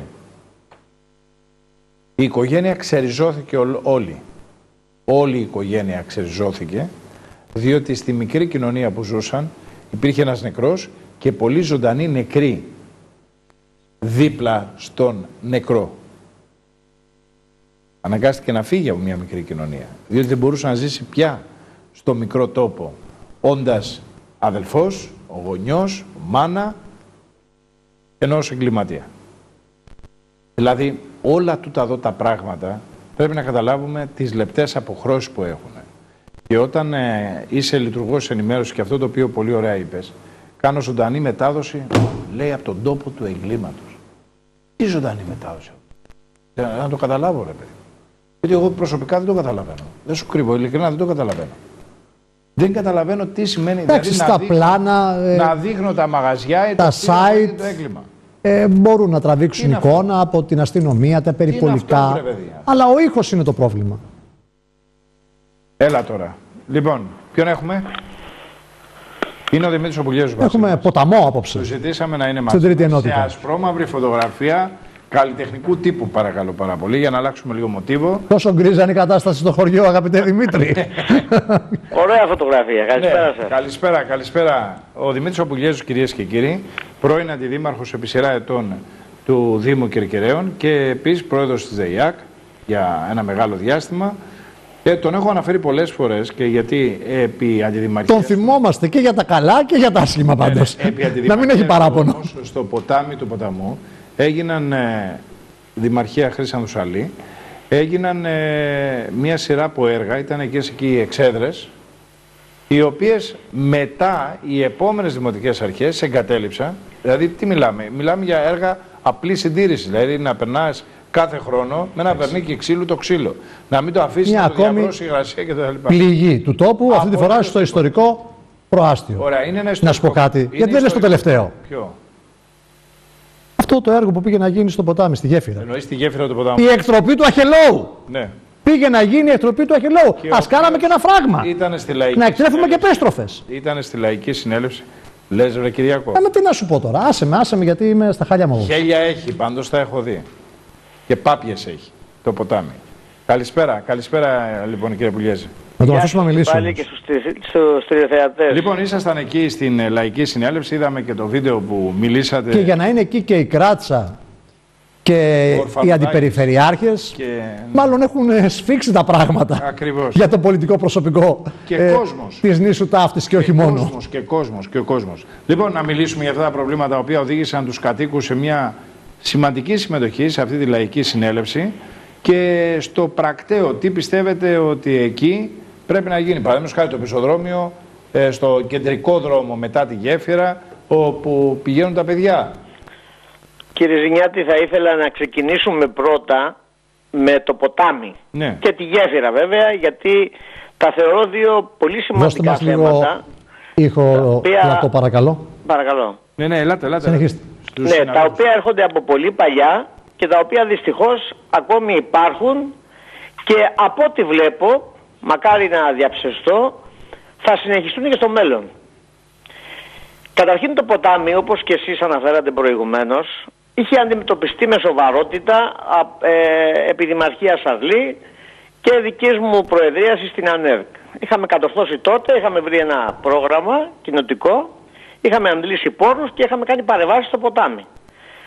Speaker 1: Η οικογένεια ξεριζώθηκε όλη. Όλη η οικογένεια ξεριζώθηκε, διότι στη μικρή κοινωνία που ζούσαν υπήρχε ένας νεκρός και πολλοί ζωντανοί νεκροί δίπλα στον νεκρό. Αναγκάστηκε να φύγει από μια μικρή κοινωνία, διότι δεν μπορούσε να ζήσει πια στο μικρό τόπο, όντας αδελφός, ο γονιός, μάνα ενός εγκληματία. Δηλαδή όλα τούτα εδώ τα πράγματα πρέπει να καταλάβουμε τις λεπτές αποχρώσεις που έχουν. Και όταν ε, είσαι λειτουργός ενημέρωση, και αυτό το οποίο πολύ ωραία είπες, κάνω ζωντανή μετάδοση, λέει, από τον τόπο του εγκλήματος. Τι ζωντανή μετάδοση? Για να το καταλάβω, ρε παιδί. Γιατί εγώ προσωπικά δεν το καταλαβαίνω. Δεν σου κρύβω, ειλικρινά δεν το καταλαβαίνω. Δεν καταλαβαίνω τι σημαίνει.
Speaker 2: Εντάξει, δηλαδή, στα
Speaker 1: να δείχνω,
Speaker 2: πλάνα, ε,
Speaker 1: να δείχνω τα μαγαζιά,
Speaker 2: τα
Speaker 1: το
Speaker 2: site,
Speaker 1: το έγκλημα.
Speaker 2: Ε, μπορούν να τραβήξουν εικόνα
Speaker 1: αυτό?
Speaker 2: από την αστυνομία, τα περιπολικά.
Speaker 1: Αυτό, ρε,
Speaker 2: αλλά ο ήχος είναι το πρόβλημα.
Speaker 1: Έλα τώρα. Λοιπόν, ποιον έχουμε? Είναι ο Δημήτρης ο Πουλιέζος.
Speaker 2: Έχουμε ποταμό απόψε.
Speaker 1: Του ζητήσαμε να είναι μαζί σε ασπρόμαυρη φωτογραφία καλλιτεχνικού τύπου, παρακαλώ πάρα πολύ, για να αλλάξουμε λίγο μοτίβο.
Speaker 2: Τόσο γκρίζα είναι η κατάσταση στο χωριό, αγαπητέ Δημήτρη.
Speaker 10: Ωραία φωτογραφία. Καλησπέρα
Speaker 1: ναι,
Speaker 10: σας.
Speaker 1: Καλησπέρα, καλησπέρα. Ο Δημήτρης ο Πουλιέζος, κυρίες και κύριοι, πρώην αντιδήμαρχος επί σειρά ετών του Δήμου Κερκυραίων και επίσης πρόεδρος της ΔΕΙΑΚ για ένα μεγάλο διάστημα. Και τον έχω αναφέρει πολλές φορές, και γιατί επί αντιδημαρχίας...
Speaker 2: Τον θυμόμαστε και για τα καλά και για τα άσχημα πάντως. Να μην έχει παράπονο.
Speaker 1: Στο ποτάμι του ποταμού έγιναν, ε, Δημαρχία Χρύσανθου-Σαλή, έγιναν ε, μία σειρά από έργα, ήταν εκείνες εκεί οι εξέδρες, οι οποίες μετά οι επόμενες δημοτικές αρχές εγκατέλειψαν. Δηλαδή τι μιλάμε? Μιλάμε για έργα απλή συντήρηση, δηλαδή να περνάς κάθε χρόνο με ένα βερνίκι ξύλου το ξύλο. Να μην το αφήσει να το διαβρώσει η υγρασία κτλ.
Speaker 2: Πληγή του τόπου, αυτή τη φορά στο ιστορικό προάστιο.
Speaker 1: Ωραία, είναι ένα ιστορικό.
Speaker 2: Να σου πω κάτι, είναι γιατί δεν είναι στο τελευταίο.
Speaker 1: Ποιο?
Speaker 2: Αυτό το έργο που πήγε να γίνει στο ποτάμι, στη γέφυρα.
Speaker 1: Εννοείς τη γέφυρα του ποτάμου?
Speaker 2: Η εκτροπή του Αχελώου.
Speaker 1: Ναι.
Speaker 2: Πήγε να γίνει η εκτροπή του Αχελώου. Ας κάναμε και ένα φράγμα. Να εκτρέφουμε και πέστροφες.
Speaker 1: Ήταν στη λαϊκή συνέλευση. Λες, ρε Κυριακό.
Speaker 2: Ε, με τι να σου πω τώρα, άσε με, άσε με, γιατί είμαι στα χάλια μου.
Speaker 1: Χέλια έχει, πάντως τα έχω δει. Και πάπιες έχει το ποτάμι. Καλησπέρα, καλησπέρα λοιπόν κύριε Πουλιέζη.
Speaker 2: Να τον αφήσουμε να μιλήσουμε.
Speaker 10: Πάλι και στους τηλεθεατές.
Speaker 1: Λοιπόν, ήσασταν εκεί στην λαϊκή συνέλευση, είδαμε και το βίντεο που μιλήσατε.
Speaker 2: Και για να είναι εκεί και η Κράτσα και οι αντιπεριφερειάρχες, και... μάλλον έχουν σφίξει τα πράγματα.
Speaker 1: Ακριβώς.
Speaker 2: Για το πολιτικό προσωπικό
Speaker 1: και ε, κόσμος.
Speaker 2: Της νήσου Ταύτης και, και όχι
Speaker 1: κόσμος,
Speaker 2: μόνο.
Speaker 1: Και κόσμος, και ο κόσμος. Λοιπόν, να μιλήσουμε για αυτά τα προβλήματα τα οποία οδήγησαν τους κατοίκους σε μια σημαντική συμμετοχή σε αυτή τη λαϊκή συνέλευση, και στο πρακτέο τι πιστεύετε ότι εκεί πρέπει να γίνει? Παραδείγματος χάρη το πεζοδρόμιο, στο κεντρικό δρόμο μετά τη γέφυρα, όπου πηγαίνουν τα παιδιά.
Speaker 10: Κύριε Ζηνιάτη, θα ήθελα να ξεκινήσουμε πρώτα με το ποτάμι, ναι, και τη γέφυρα βέβαια, γιατί τα θεωρώ δύο πολύ σημαντικά
Speaker 2: μας
Speaker 10: θέματα.
Speaker 2: Ήχο, οποία... το παρακαλώ.
Speaker 10: Παρακαλώ.
Speaker 1: Ναι, ναι, ελάτε, ελάτε.
Speaker 10: Ναι, τα οποία έρχονται από πολύ παλιά και τα οποία δυστυχώς ακόμη υπάρχουν, και από ό,τι βλέπω, μακάρι να διαψευστώ, θα συνεχιστούν και στο μέλλον. Καταρχήν το ποτάμι, όπως και εσείς αναφέρατε προηγουμένως, είχε αντιμετωπιστεί με σοβαρότητα ε, επί Δημαρχίας Σαρλή και δικής μου προεδρίαση στην ΑΝΕΡΚ. Είχαμε κατορθώσει τότε, είχαμε βρει ένα πρόγραμμα κοινοτικό, είχαμε αντλήσει πόρους και είχαμε κάνει παρεμβάσεις στο ποτάμι.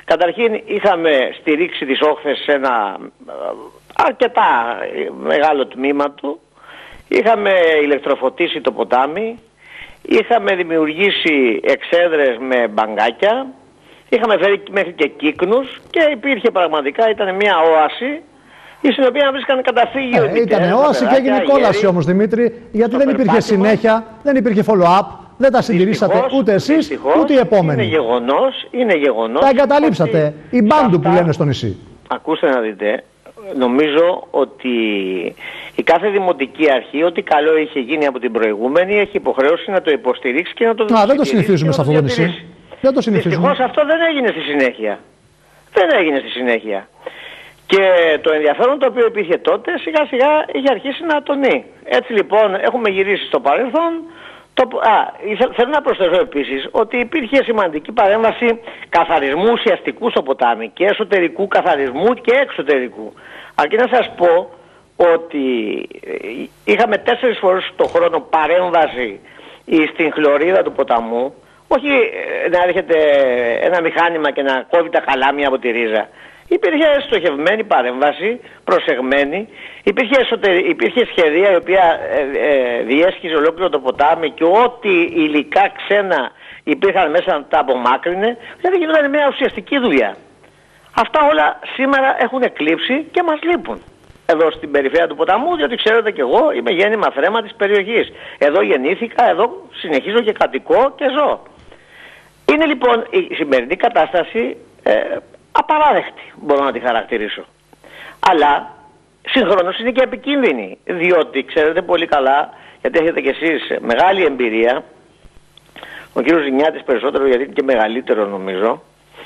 Speaker 10: Καταρχήν είχαμε στηρίξει τις όχθες σε ένα αρκετά μεγάλο τμήμα του, είχαμε ηλεκτροφωτίσει το ποτάμι, είχαμε δημιουργήσει εξέδρες με μπαγκάκια, είχαμε φέρει μέχρι και κύκνους και υπήρχε πραγματικά, ήταν μια όαση στην οποία βρίσκανε καταφύγιο.
Speaker 2: Ε, ήταν όαση και έγινε κόλαση όμως, Δημήτρη, γιατί δεν υπήρχε συνέχεια, δεν υπήρχε follow-up, δεν τα συντηρήσατε ούτε εσείς ούτε οι επόμενοι.
Speaker 10: Είναι γεγονός, είναι γεγονός.
Speaker 2: Τα εγκαταλείψατε, οι μπάντου που λένε στο νησί.
Speaker 10: Ακούστε να δείτε, νομίζω ότι η κάθε δημοτική αρχή, ό,τι καλό είχε γίνει από την προηγούμενη, έχει υποχρέωση να το υποστηρίξει και να το
Speaker 2: διατηρήσει. Α, δεν το συνηθίζουμε σε αυτό το νησί. Δεν το συνηθίζουμε.
Speaker 10: Δυστυχώς αυτό δεν έγινε στη συνέχεια. Δεν έγινε στη συνέχεια. Και το ενδιαφέρον το οποίο υπήρχε τότε σιγά σιγά είχε αρχίσει να τονεί. Έτσι λοιπόν έχουμε γυρίσει στο παρελθόν. Το, α, θέλω να προσθέσω επίσης ότι υπήρχε σημαντική παρέμβαση καθαρισμού ουσιαστικού στο ποτάμι, και εσωτερικού καθαρισμού και εξωτερικού. Αρκεί να σας πω ότι είχαμε τέσσερις φορές το χρόνο παρέμβαση στην χλωρίδα του ποταμού, όχι να έρχεται ένα μηχάνημα και να κόβει τα καλάμια από τη ρίζα. Υπήρχε στοχευμένη παρέμβαση, προσεγμένη, υπήρχε, εσωτερι... υπήρχε σχεδία η οποία ε, ε, διέσχιζε ολόκληρο το ποτάμι και ό,τι υλικά ξένα υπήρχαν μέσα να τα απομάκρυνε, δηλαδή γινόταν μια ουσιαστική δουλειά. Αυτά όλα σήμερα έχουν εκλείψει και μας λείπουν εδώ στην περιφέρεια του ποταμού, διότι ξέρετε και εγώ είμαι γέννημα θρέμα της περιοχής. Εδώ γεννήθηκα, εδώ συνεχίζω και κατοικώ και ζω. Είναι λοιπόν η σημερινή κατάσταση ε, απαράδεκτη, μπορώ να τη χαρακτηρίσω. Αλλά συγχρόνως είναι και επικίνδυνη, διότι ξέρετε πολύ καλά, γιατί έχετε κι εσείς μεγάλη εμπειρία, ο κύριος Ζηνιάτης περισσότερο γιατί είναι και μεγαλύτερο νομίζω.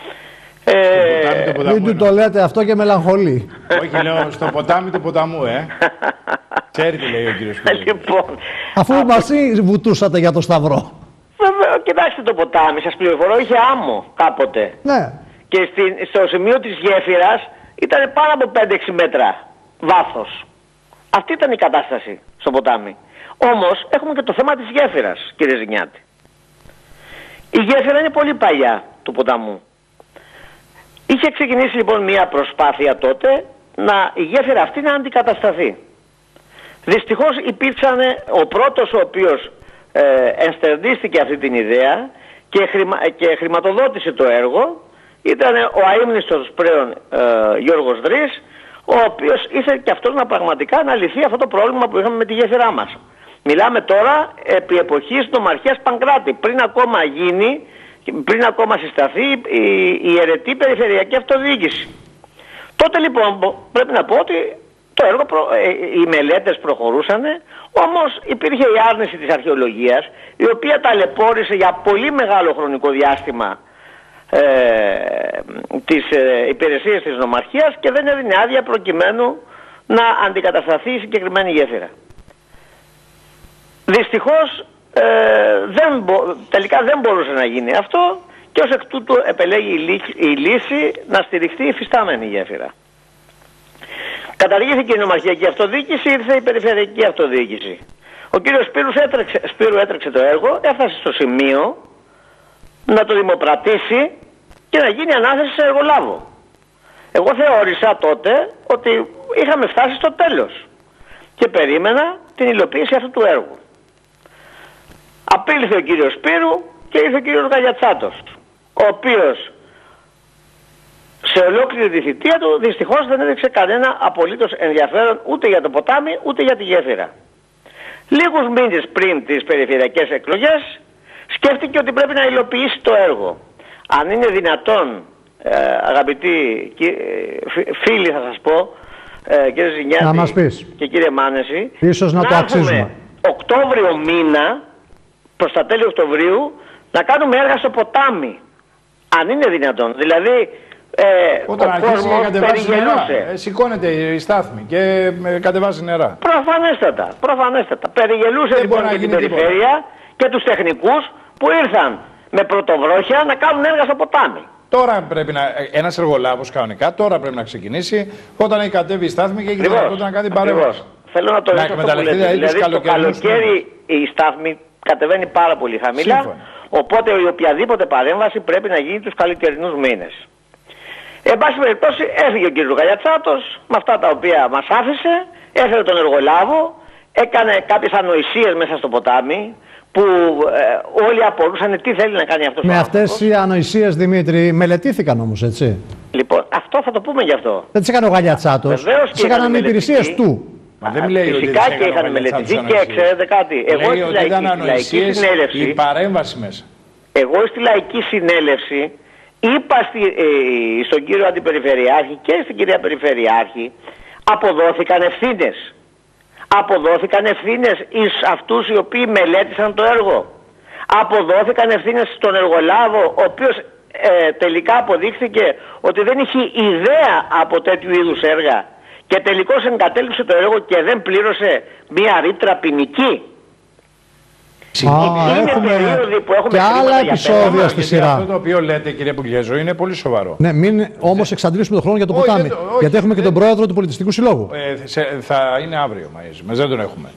Speaker 2: Ε, Μην του το λέτε αυτό και μελαγχολεί.
Speaker 1: Όχι, λέω στο ποτάμι του ποταμού, ε. Ξέρει τι λέει ο κύριος Σπύρος.
Speaker 10: Λοιπόν,
Speaker 2: αφού αυτό... μαζί βουτούσατε για το Σταυρό.
Speaker 10: Βέβαια, κοιτάξτε το ποτάμι, σας πληροφορώ, είχε άμμο κάποτε.
Speaker 2: Ναι.
Speaker 10: Και στη, στο σημείο της γέφυρας ήταν πάνω από πέντε έξι μέτρα βάθος. Αυτή ήταν η κατάσταση στο ποτάμι. Όμως έχουμε και το θέμα της γέφυρας, κύριε Ζηνιάτη. Η γέφυρα είναι πολύ παλιά του ποταμού. Είχε ξεκινήσει λοιπόν μια προσπάθεια τότε να η γέφυρα αυτή να αντικατασταθεί. Δυστυχώς υπήρξαν ο πρώτος ο οποίος ε, ενστερνίστηκε αυτή την ιδέα και, χρημα, και χρηματοδότησε το έργο. Ήταν ο αείμνηστος πλέον ε, Γιώργος Δρής, ο οποίος ήθελε και αυτός να πραγματικά να λυθεί αυτό το πρόβλημα που είχαμε με τη γέφυρά μας. Μιλάμε τώρα επί εποχής νομαρχίας Παγκράτη, πριν ακόμα γίνει, πριν ακόμα συσταθεί η, η αιρετή περιφερειακή αυτοδιοίκηση. Τότε λοιπόν πρέπει να πω ότι το έργο, προ, ε, οι μελέτες προχωρούσαν, όμως υπήρχε η άρνηση της αρχαιολογίας, η οποία ταλαιπώρησε για πολύ μεγάλο χρονικό διάστημα ε, τις ε, υπηρεσίες της νομαρχίας και δεν έδινε άδεια προκειμένου να αντικατασταθεί η συγκεκριμένη γέφυρα. Δυστυχώς ε, δεν μπο, τελικά δεν μπορούσε να γίνει αυτό και ως εκ τούτου επελέγει η, λύ, η λύση να στηριχθεί η φυστάμενη γέφυρα. Καταργήθηκε η νομαρχιακή αυτοδιοίκηση, ήρθε η περιφερειακή αυτοδιοίκηση. Ο κύριος Σπύρους έτρεξε, Σπύρου έτρεξε το έργο, έφτασε στο σημείο να το δημοπρατήσει και να γίνει ανάθεση σε εργολάβο. Εγώ θεώρησα τότε ότι είχαμε φτάσει στο τέλος και περίμενα την υλοποίηση αυτού του έργου. Απήλθε ο κύριος Σπύρου και ήρθε ο κύριος Γαλιατσάτος, ο οποίος σε ολόκληρη τη θητεία του δυστυχώς δεν έδειξε κανένα απολύτως ενδιαφέρον ούτε για το ποτάμι ούτε για τη γέφυρα. Λίγους μήνες πριν τις περιφερειακές εκλογές σκέφτηκε ότι πρέπει να υλοποιήσει το έργο. Αν είναι δυνατόν, ε, αγαπητοί ε, φίλοι θα σας πω, ε, κύριε Ζηνιάτη και κύριε Μάνεση,
Speaker 2: ίσως να, να το αξίζουμε.
Speaker 10: Οκτώβριο μήνα, προς τα τέλη Οκτωβρίου, να κάνουμε έργα στο ποτάμι. Αν είναι δυνατόν. Δηλαδή, ε,
Speaker 1: όταν
Speaker 10: ο
Speaker 1: αρχίσει
Speaker 10: κόσμος
Speaker 1: και κατεβάζει νερά, ε, σηκώνεται η στάθμη και ε, κατεβάζει νερά.
Speaker 10: Προφανέστατα, προφανέστατα. Περιγελούσε
Speaker 1: δεν
Speaker 10: λοιπόν και την περιφέρεια τίποτα. Και τους τεχνικούς που ήρθαν με πρωτοβρόχια να κάνουν έργα στο ποτάμι.
Speaker 1: Τώρα πρέπει να, ένας εργολάβος κανονικά, τώρα πρέπει να ξεκινήσει όταν έχει κατέβει η στάθμη και έχει δυνατότητα να κάνει παρέμβαση.
Speaker 10: Θέλω να το ρωτήσω αυτό που λέτε. Δηλαδή, δηλαδή το καλοκαίρι η στάθμη κατεβαίνει πάρα πολύ χαμηλά, σύμφωνα. Οπότε η οποιαδήποτε παρέμβαση πρέπει να γίνει τους καλοκαιρινούς μήνες. Εν πάση περιπτώσει έφυγε ο κύριος Γαλιατσάτος με αυτά τα οποία μας άφησε, έφερε τον εργολάβο, έκανε κάποιες ανοησίες μέσα στο ποτάμι που ε, όλοι απορούσαν τι θέλει να κάνει αυτός
Speaker 2: με
Speaker 10: ο
Speaker 2: άνθρωπος. Με αυτές οι ανοησίες, Δημήτρη, μελετήθηκαν όμως, έτσι.
Speaker 10: Λοιπόν, αυτό θα το πούμε γι' αυτό.
Speaker 2: Δεν τις έκανε ο Γαλιατσάτος, τις έκαναν οι υπηρεσίες του.
Speaker 1: Μα δεν λέει
Speaker 10: φυσικά
Speaker 1: ότι
Speaker 10: και είχαν μελετηθεί και ξέρετε κάτι. Εγώ
Speaker 1: λέει
Speaker 10: στη λαϊκή,
Speaker 1: ήταν
Speaker 10: λαϊκή συνέλευση.
Speaker 1: Η παρέμβαση μέσα.
Speaker 10: Εγώ στη λαϊκή συνέλευση είπα στη, ε, στον κύριο Αντιπεριφερειάρχη και στην κυρία Περιφερειάρχη, αποδόθηκαν ευθύνες. Αποδόθηκαν ευθύνες εις αυτούς οι οποίοι μελέτησαν το έργο. Αποδόθηκαν ευθύνες στον εργολάβο, ο οποίος ε, τελικά αποδείχθηκε ότι δεν είχε ιδέα από τέτοιου είδους έργα και τελικώς εγκατέλειψε το έργο και δεν πλήρωσε μία ρήτρα ποινική.
Speaker 2: Α,
Speaker 10: είναι
Speaker 2: έχουμε
Speaker 10: περίοδοι που έχουμε
Speaker 2: και άλλα επεισόδια στη σειρά.
Speaker 1: Αυτό το οποίο λέτε, κύριε Πουλιέζο, είναι πολύ σοβαρό.
Speaker 2: Ναι, μην όμως εξαντλήσουμε τον χρόνο για το ποτάμι. Όχι, όχι, γιατί έχουμε και τον πρόεδρο του Πολιτιστικού Συλλόγου.
Speaker 1: Ε, σε, θα είναι αύριο, Μαΐζη. Δεν τον έχουμε.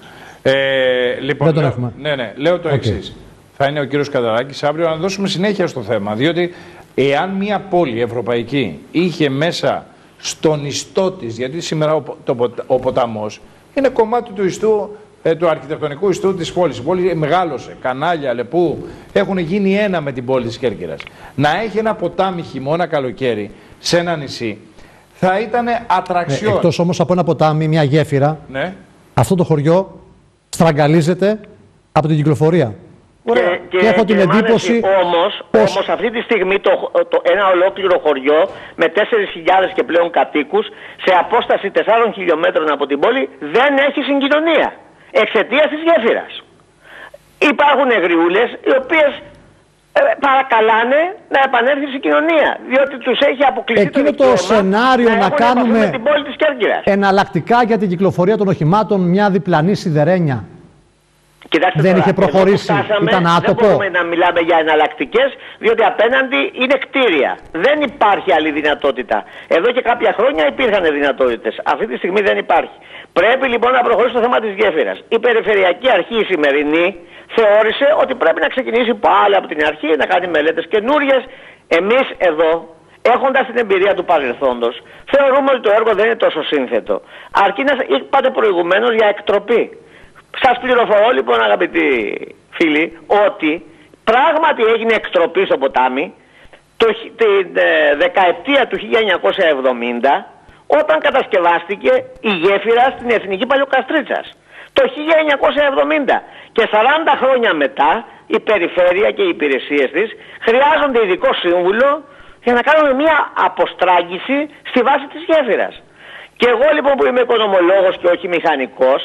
Speaker 1: Ε, λοιπόν,
Speaker 2: δεν τον
Speaker 1: λέω,
Speaker 2: έχουμε.
Speaker 1: Ναι, ναι, λέω το okay. εξής. Θα είναι ο κύριος Καταράκης αύριο να δώσουμε συνέχεια στο θέμα. Διότι εάν μια πόλη ευρωπαϊκή είχε μέσα στον ιστό της, γιατί σήμερα ο, το, ο ποταμός είναι κομμάτι του ιστού, ε, του αρχιτεκτονικού ιστού της πόλης. Η πόλη μεγάλωσε, κανάλια, λεπού, έχουν γίνει ένα με την πόλη της Κέρκυρας. Να έχει ένα ποτάμι χειμώνα καλοκαίρι σε ένα νησί θα ήταν ατραξιόν.
Speaker 2: Ε, εκτός όμως από ένα ποτάμι, μια γέφυρα,
Speaker 1: ναι.
Speaker 2: αυτό το χωριό στραγγαλίζεται από την κυκλοφορία.
Speaker 10: Και, και,
Speaker 2: και έχω την
Speaker 10: και
Speaker 2: εντύπωση
Speaker 10: όμως,
Speaker 2: πως...
Speaker 10: όμως αυτή τη στιγμή το, το, ένα ολόκληρο χωριό με τέσσερις χιλιάδες και πλέον κατοίκους σε απόσταση τεσσάρων χιλιόμετρων από την πόλη δεν έχει συγκοινωνία εξαιτίας της γέφυρας. Υπάρχουν εγριούλες οι οποίες ε, παρακαλάνε να επανέλθει η συγκοινωνία διότι τους έχει αποκλειστεί
Speaker 2: εκείνο
Speaker 10: το,
Speaker 2: το σενάριο να, να κάνουμε
Speaker 10: με την πόλη της Κέρκυρας.
Speaker 2: Εναλλακτικά για την κυκλοφορία των οχημάτων μια διπλανή σιδερένια.
Speaker 10: Κοιτάξτε
Speaker 2: δεν
Speaker 10: τώρα,
Speaker 2: είχε προχωρήσει,
Speaker 10: φτάσαμε,
Speaker 2: ήταν άτοπο.
Speaker 10: Δεν μπορούμε να μιλάμε για εναλλακτικές, διότι απέναντι είναι κτίρια. Δεν υπάρχει άλλη δυνατότητα. Εδώ και κάποια χρόνια υπήρχαν δυνατότητες. Αυτή τη στιγμή δεν υπάρχει. Πρέπει λοιπόν να προχωρήσει το θέμα της γέφυρας. Η Περιφερειακή Αρχή η σημερινή θεώρησε ότι πρέπει να ξεκινήσει πάλι από την αρχή, να κάνει μελέτες καινούριες. Εμείς εδώ, έχοντας την εμπειρία του παρελθόντος, θεωρούμε ότι το έργο δεν είναι τόσο σύνθετο. Αρκεί να είπατε προηγουμένως για εκτροπή. Σας πληροφορώ λοιπόν αγαπητοί φίλοι ότι πράγματι έγινε εκτροπή στο ποτάμι το, την ε, δεκαετία του χίλια εννιακόσια εβδομήντα όταν κατασκευάστηκε η γέφυρα στην Εθνική Παλαιοκαστρίτσας. Το χίλια εννιακόσια εβδομήντα και σαράντα χρόνια μετά η περιφέρεια και οι υπηρεσίες της χρειάζονται ειδικό σύμβουλο για να κάνουμε μια αποστράγγιση στη βάση της γέφυρας. Και εγώ λοιπόν που είμαι οικονομολόγος και όχι μηχανικός,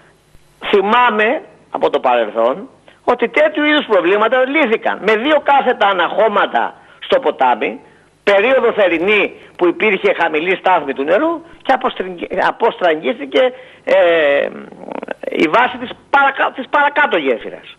Speaker 10: θυμάμαι από το παρελθόν ότι τέτοιου είδους προβλήματα λύθηκαν με δύο κάθετα αναχώματα στο ποτάμι, περίοδο θερινή που υπήρχε χαμηλή στάθμη του νερού και αποστραγγίστηκε ε, η βάση της, παρακα, της παρακάτω γέφυρας.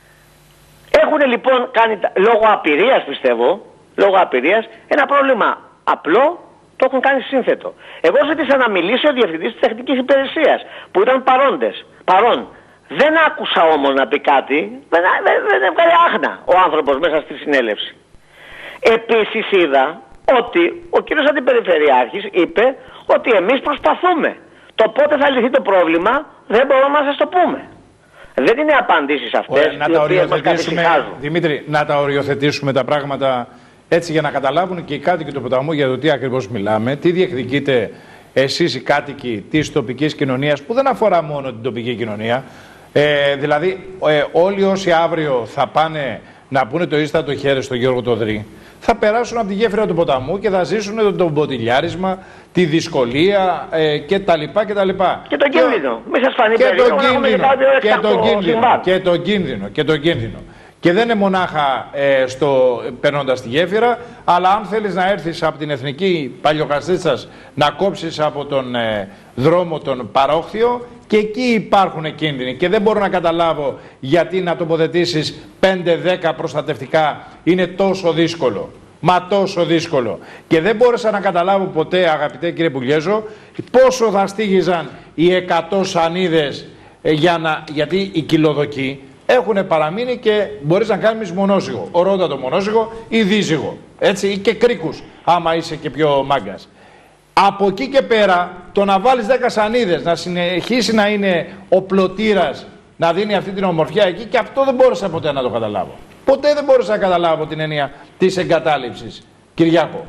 Speaker 10: Έχουν λοιπόν κάνει, λόγω απειρίας πιστεύω, λόγω απειρίας, ένα πρόβλημα απλό, το έχουν κάνει σύνθετο. Εγώ ζήτησα να μιλήσει ο Διευθυντής της Τεχνικής Υπηρεσίας που ήταν παρόντες, παρόν. Δεν άκουσα όμως να πει κάτι, δεν, δεν, δεν έβγαλε άχνα ο άνθρωπος μέσα στη συνέλευση. Επίσης είδα ότι ο κύριος Αντιπεριφερειάρχης είπε ότι εμείς προσπαθούμε. Το πότε θα λυθεί το πρόβλημα δεν μπορούμε να σας το πούμε. Δεν είναι απαντήσεις αυτές.
Speaker 1: Ωραία, να τα οριοθετήσουμε, Δημήτρη, να τα οριοθετήσουμε τα πράγματα έτσι για να καταλάβουν και οι κάτοικοι του ποταμού για το τι ακριβώς μιλάμε, τι διεκδικείτε εσείς οι κάτοικοι της τοπικής κοινωνίας που δεν αφορά μόνο την τοπική κοινωνία. Ε, δηλαδή ε, όλοι όσοι αύριο θα πάνε να πούνε το ίστατο χέρι στον Γιώργο Τοδρή θα περάσουν από τη γέφυρα του ποταμού και θα ζήσουν το μποτιλιάρισμα, τη δυσκολία ε, και τα λοιπά και τα λοιπά.
Speaker 10: Και τον κίνδυνο. Μην σας φανεί
Speaker 1: περίπου να έχουμε και τον κίνδυνο. Και τον κίνδυνο. Και τον κίνδυνο. Και δεν είναι μονάχα ε, στο, περνώντας τη γέφυρα, αλλά αν θέλεις να έρθεις από την Εθνική Παλαιοκαστρίτσας να κόψεις από τον ε, δρόμο τον παρόχθιο, και εκεί υπάρχουν κίνδυνοι. Και δεν μπορώ να καταλάβω γιατί να τοποθετήσεις πέντε δέκα προστατευτικά είναι τόσο δύσκολο. Μα τόσο δύσκολο. Και δεν μπόρεσα να καταλάβω ποτέ, αγαπητέ κύριε Πουλιέζο, πόσο θα στήγιζαν οι εκατό σανίδες ε, για να, γιατί η κιλοδοκή έχουν παραμείνει και μπορείς να κάνεις μονόζυγο, ορότατο μονόζυγο ή δίζυγο, έτσι, ή και κρίκους, άμα είσαι και πιο μάγκας. Από εκεί και πέρα, το να βάλεις δέκα σανίδες, να συνεχίσει να είναι ο πλωτήρας, να δίνει αυτή την ομορφιά εκεί, και αυτό δεν μπόρεσα ποτέ να το καταλάβω. Ποτέ δεν μπόρεσα να καταλάβω την έννοια της εγκατάλειψης, Κυριάκο.